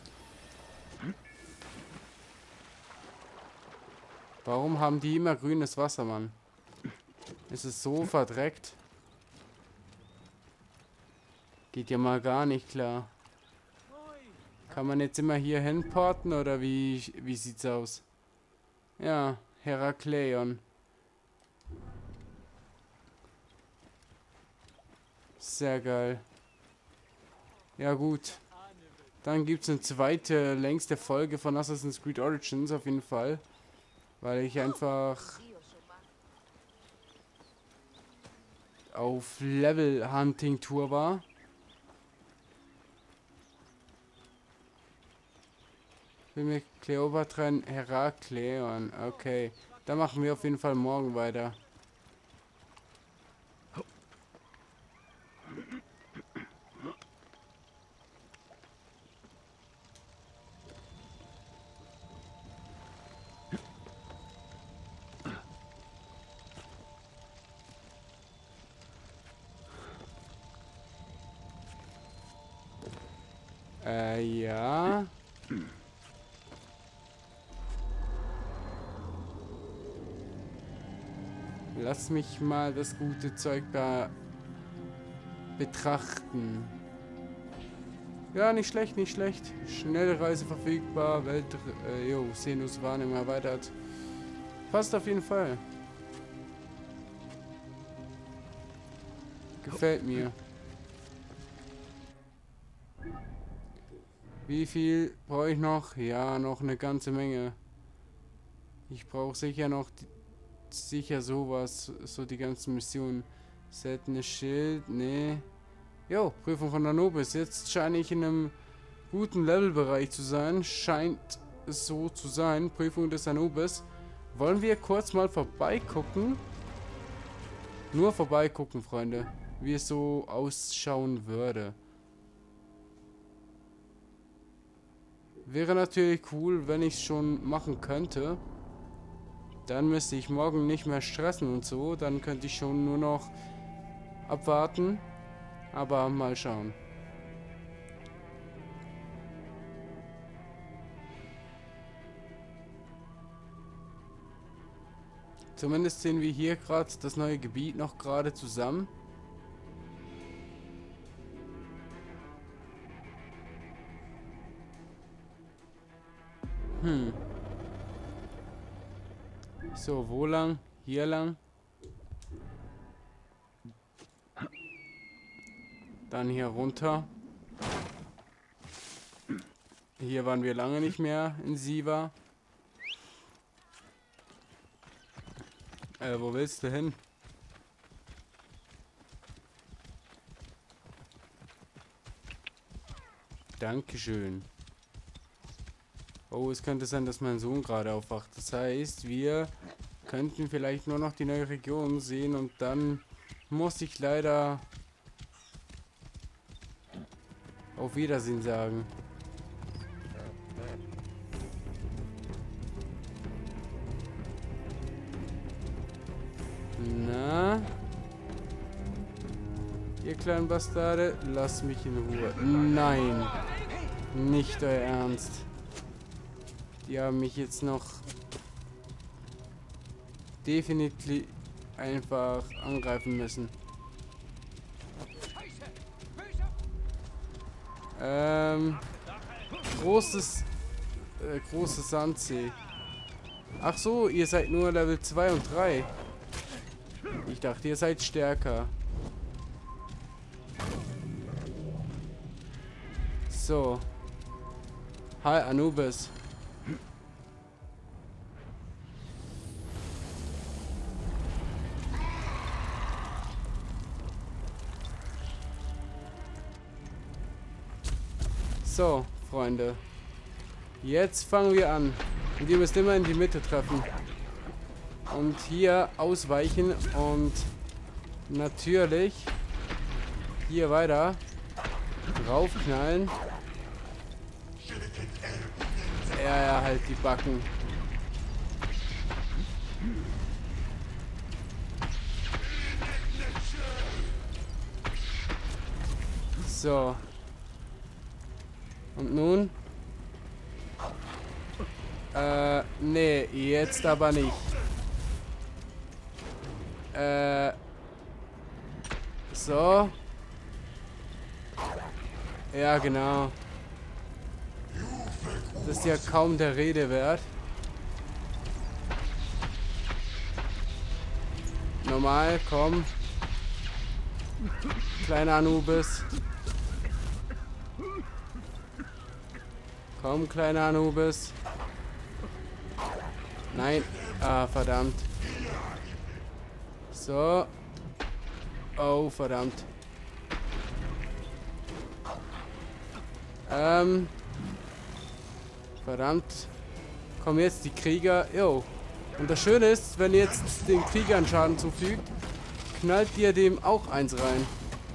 Warum haben die immer grünes Wasser, Mann? Ist es so verdreckt? Geht ja mal gar nicht klar. Kann man jetzt immer hier hinporten oder wie, wie sieht's aus? Ja, Herakleion. Sehr geil. Ja gut. Dann gibt es eine zweite, längste Folge von Assassin's Creed Origins auf jeden Fall. Weil ich einfach auf Level-Hunting-Tour war. Will mir Kleopatra in Herakleion. Okay. Da machen wir auf jeden Fall morgen weiter. Äh, ja. Lass mich mal das gute Zeug da betrachten. Ja, nicht schlecht, nicht schlecht. Schnellreise verfügbar, Welt, äh, jo, Sinuswahrnehmung erweitert. Passt auf jeden Fall. Gefällt mir. Wie viel brauche ich noch? Ja, noch eine ganze Menge. Ich brauche sicher noch die, sicher sowas, so die ganzen Missionen. Seltenes Schild, nee. Jo, Prüfung von Anubis. Jetzt scheine ich in einem guten Levelbereich zu sein. Scheint es so zu sein. Prüfung des Anubis. Wollen wir kurz mal vorbeigucken? Nur vorbeigucken, Freunde. Wie es so ausschauen würde. Wäre natürlich cool, wenn ich es schon machen könnte. Dann müsste ich morgen nicht mehr stressen und so. Dann könnte ich schon nur noch abwarten. Aber mal schauen. Zumindest sehen wir hier gerade das neue Gebiet noch gerade zusammen. Hm. So, wo lang? Hier lang. Dann hier runter. Hier waren wir lange nicht mehr in Siva. Äh, wo willst du hin? Dankeschön. Oh, es könnte sein, dass mein Sohn gerade aufwacht. Das heißt, wir könnten vielleicht nur noch die neue Region sehen und dann muss ich leider auf Wiedersehen sagen. Na? Ihr kleinen Bastarde, lasst mich in Ruhe. Nein, nicht euer Ernst. Die haben mich jetzt noch definitiv einfach angreifen müssen. Ähm, großes, äh, großes Sandsee. Ach so, ihr seid nur Level zwei und drei. Ich dachte, ihr seid stärker. So. Hi, Anubis. So, Freunde. Jetzt fangen wir an. Und ihr müsst immer in die Mitte treffen. Und hier ausweichen und natürlich hier weiter raufknallen. Ja, ja, halt die Backen. So. Und nun? Äh, nee, jetzt aber nicht. Äh. So. Ja, genau. Das ist ja kaum der Rede wert. Normal, komm. Kleiner Anubis. Komm, kleiner Anubis. Nein. Ah, verdammt. So. Oh, verdammt. Ähm. Verdammt. Kommen jetzt die Krieger. Jo. Und das Schöne ist, wenn ihr jetzt den Kriegern Schaden zufügt, knallt ihr dem auch eins rein.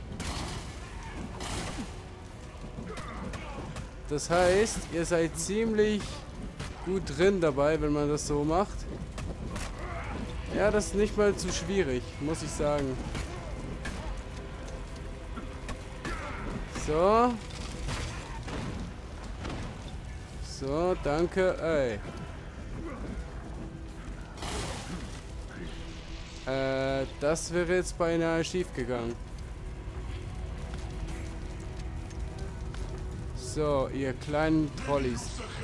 Das heißt, ihr seid ziemlich gut drin dabei, wenn man das so macht. Ja, das ist nicht mal zu schwierig, muss ich sagen. So. So, danke. Ey. Äh, das wäre jetzt beinahe schief gegangen. So, ihr kleinen Trollis.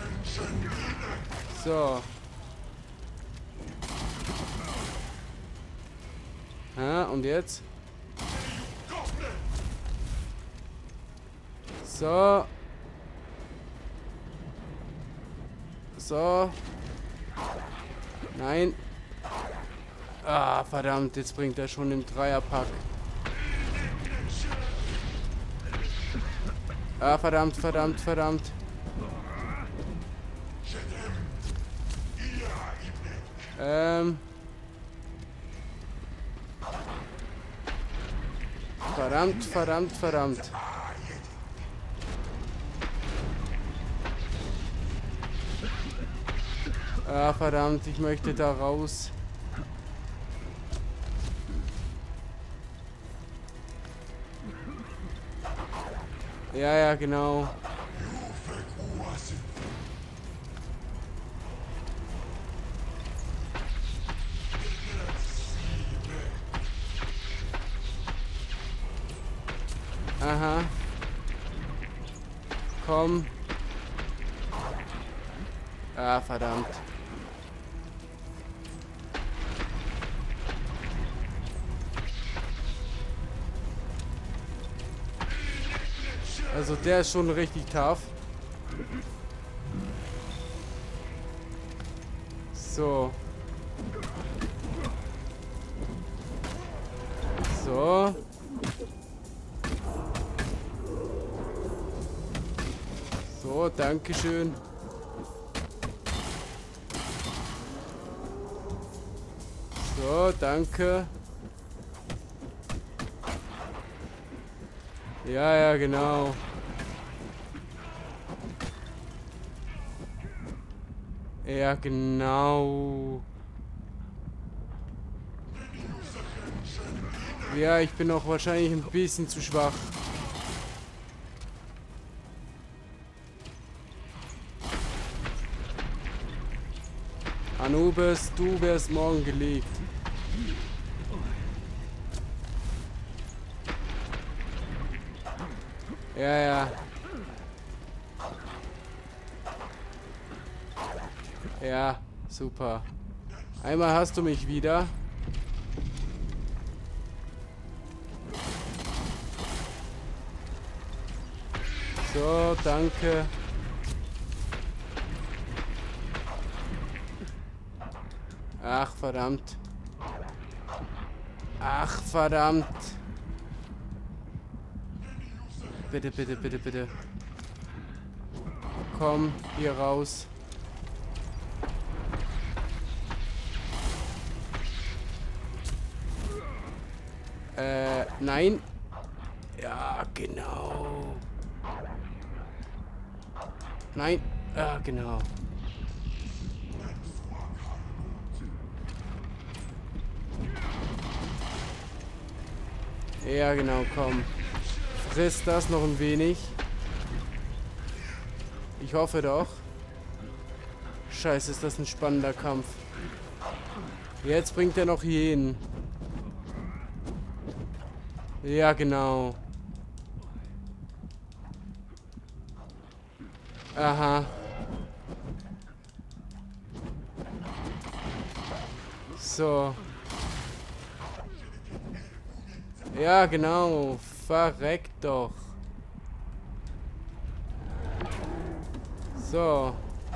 So. Ja, und jetzt? So. So. Nein. Ah, verdammt, jetzt bringt er schon den Dreierpack. Ah, verdammt, verdammt, verdammt. Ähm. Verdammt, verdammt, verdammt. Ah, verdammt, ich möchte da raus. Ja, ja, genau. Aha. Komm. Ah, verdammt. Also der ist schon richtig tough. So. So. So, dankeschön. So, danke. Ja, ja, genau. Ja, genau. Ja, ich bin auch wahrscheinlich ein bisschen zu schwach. Anubis, du wärst morgen gelegt. Ja, ja. Ja, super. Einmal hast du mich wieder. So, danke. Ach, verdammt. Ach, verdammt. Bitte, bitte, bitte, bitte. Komm, hier raus. Äh, nein. Ja, genau. Nein. Ja, genau. Ja, genau, komm. Friss das noch ein wenig. Ich hoffe doch. Scheiße, ist das ein spannender Kampf. Jetzt bringt er noch Hyänen. Ja, genau. Aha. So. Ja, genau. Verreck doch. So.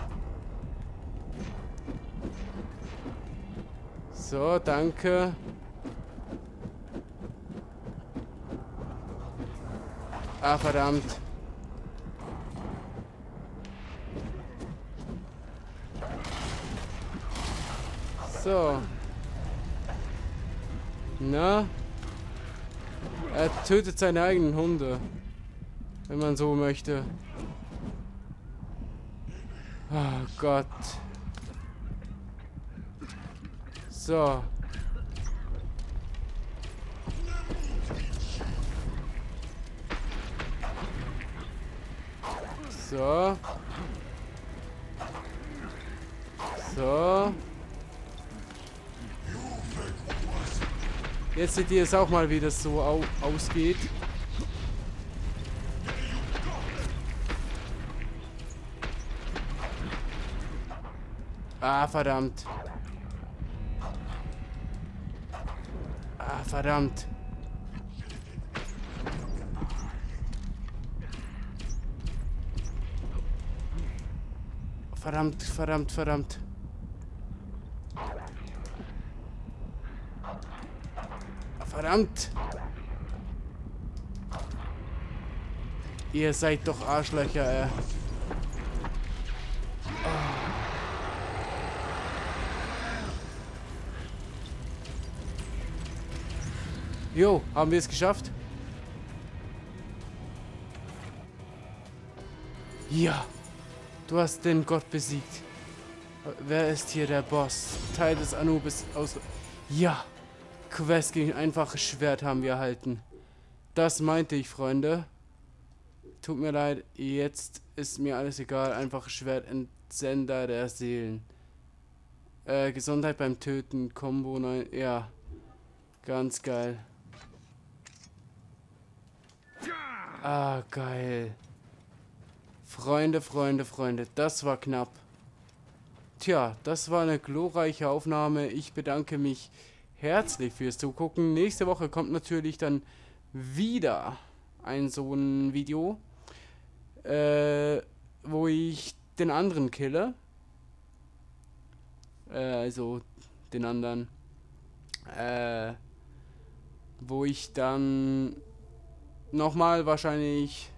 So, danke. Ah, verdammt. So. Na? Er tötet seine eigenen Hunde. Wenn man so möchte. Oh Gott. So. So. So. Jetzt seht ihr es auch mal, wie das so au ausgeht. Ah, verdammt. Ah, verdammt. Verdammt, verdammt, verdammt. Verdammt. Ihr seid doch Arschlöcher, ey. Jo, haben wir es geschafft? Ja. Du hast den Gott besiegt. Wer ist hier der Boss? Teil des Anubis aus... Ja. Quest gegen einfaches Schwert haben wir erhalten. Das meinte ich, Freunde. Tut mir leid, jetzt ist mir alles egal. Einfaches Schwert, Entsender der Seelen. Äh, Gesundheit beim Töten, Combo neun. Ja. Ganz geil. Ah, geil. Freunde, Freunde, Freunde, das war knapp. Tja, das war eine glorreiche Aufnahme. Ich bedanke mich herzlich fürs Zugucken. Nächste Woche kommt natürlich dann wieder ein so ein Video, äh, wo ich den anderen kille. Äh, also den anderen. Äh, wo ich dann nochmal wahrscheinlich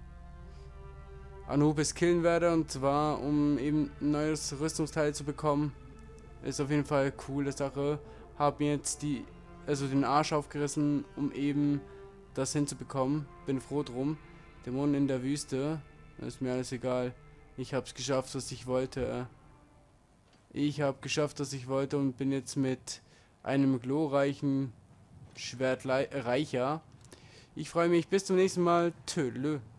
Anubis killen werde, und zwar um eben ein neues Rüstungsteil zu bekommen. Ist auf jeden Fall eine coole Sache. Hab mir jetzt die, also den Arsch aufgerissen, um eben das hinzubekommen. Bin froh drum. Dämonen in der Wüste. Ist mir alles egal. Ich hab's geschafft, was ich wollte. Ich hab geschafft, was ich wollte, und bin jetzt mit einem glorreichen Schwert reicher. Ich freue mich. Bis zum nächsten Mal. Tschö.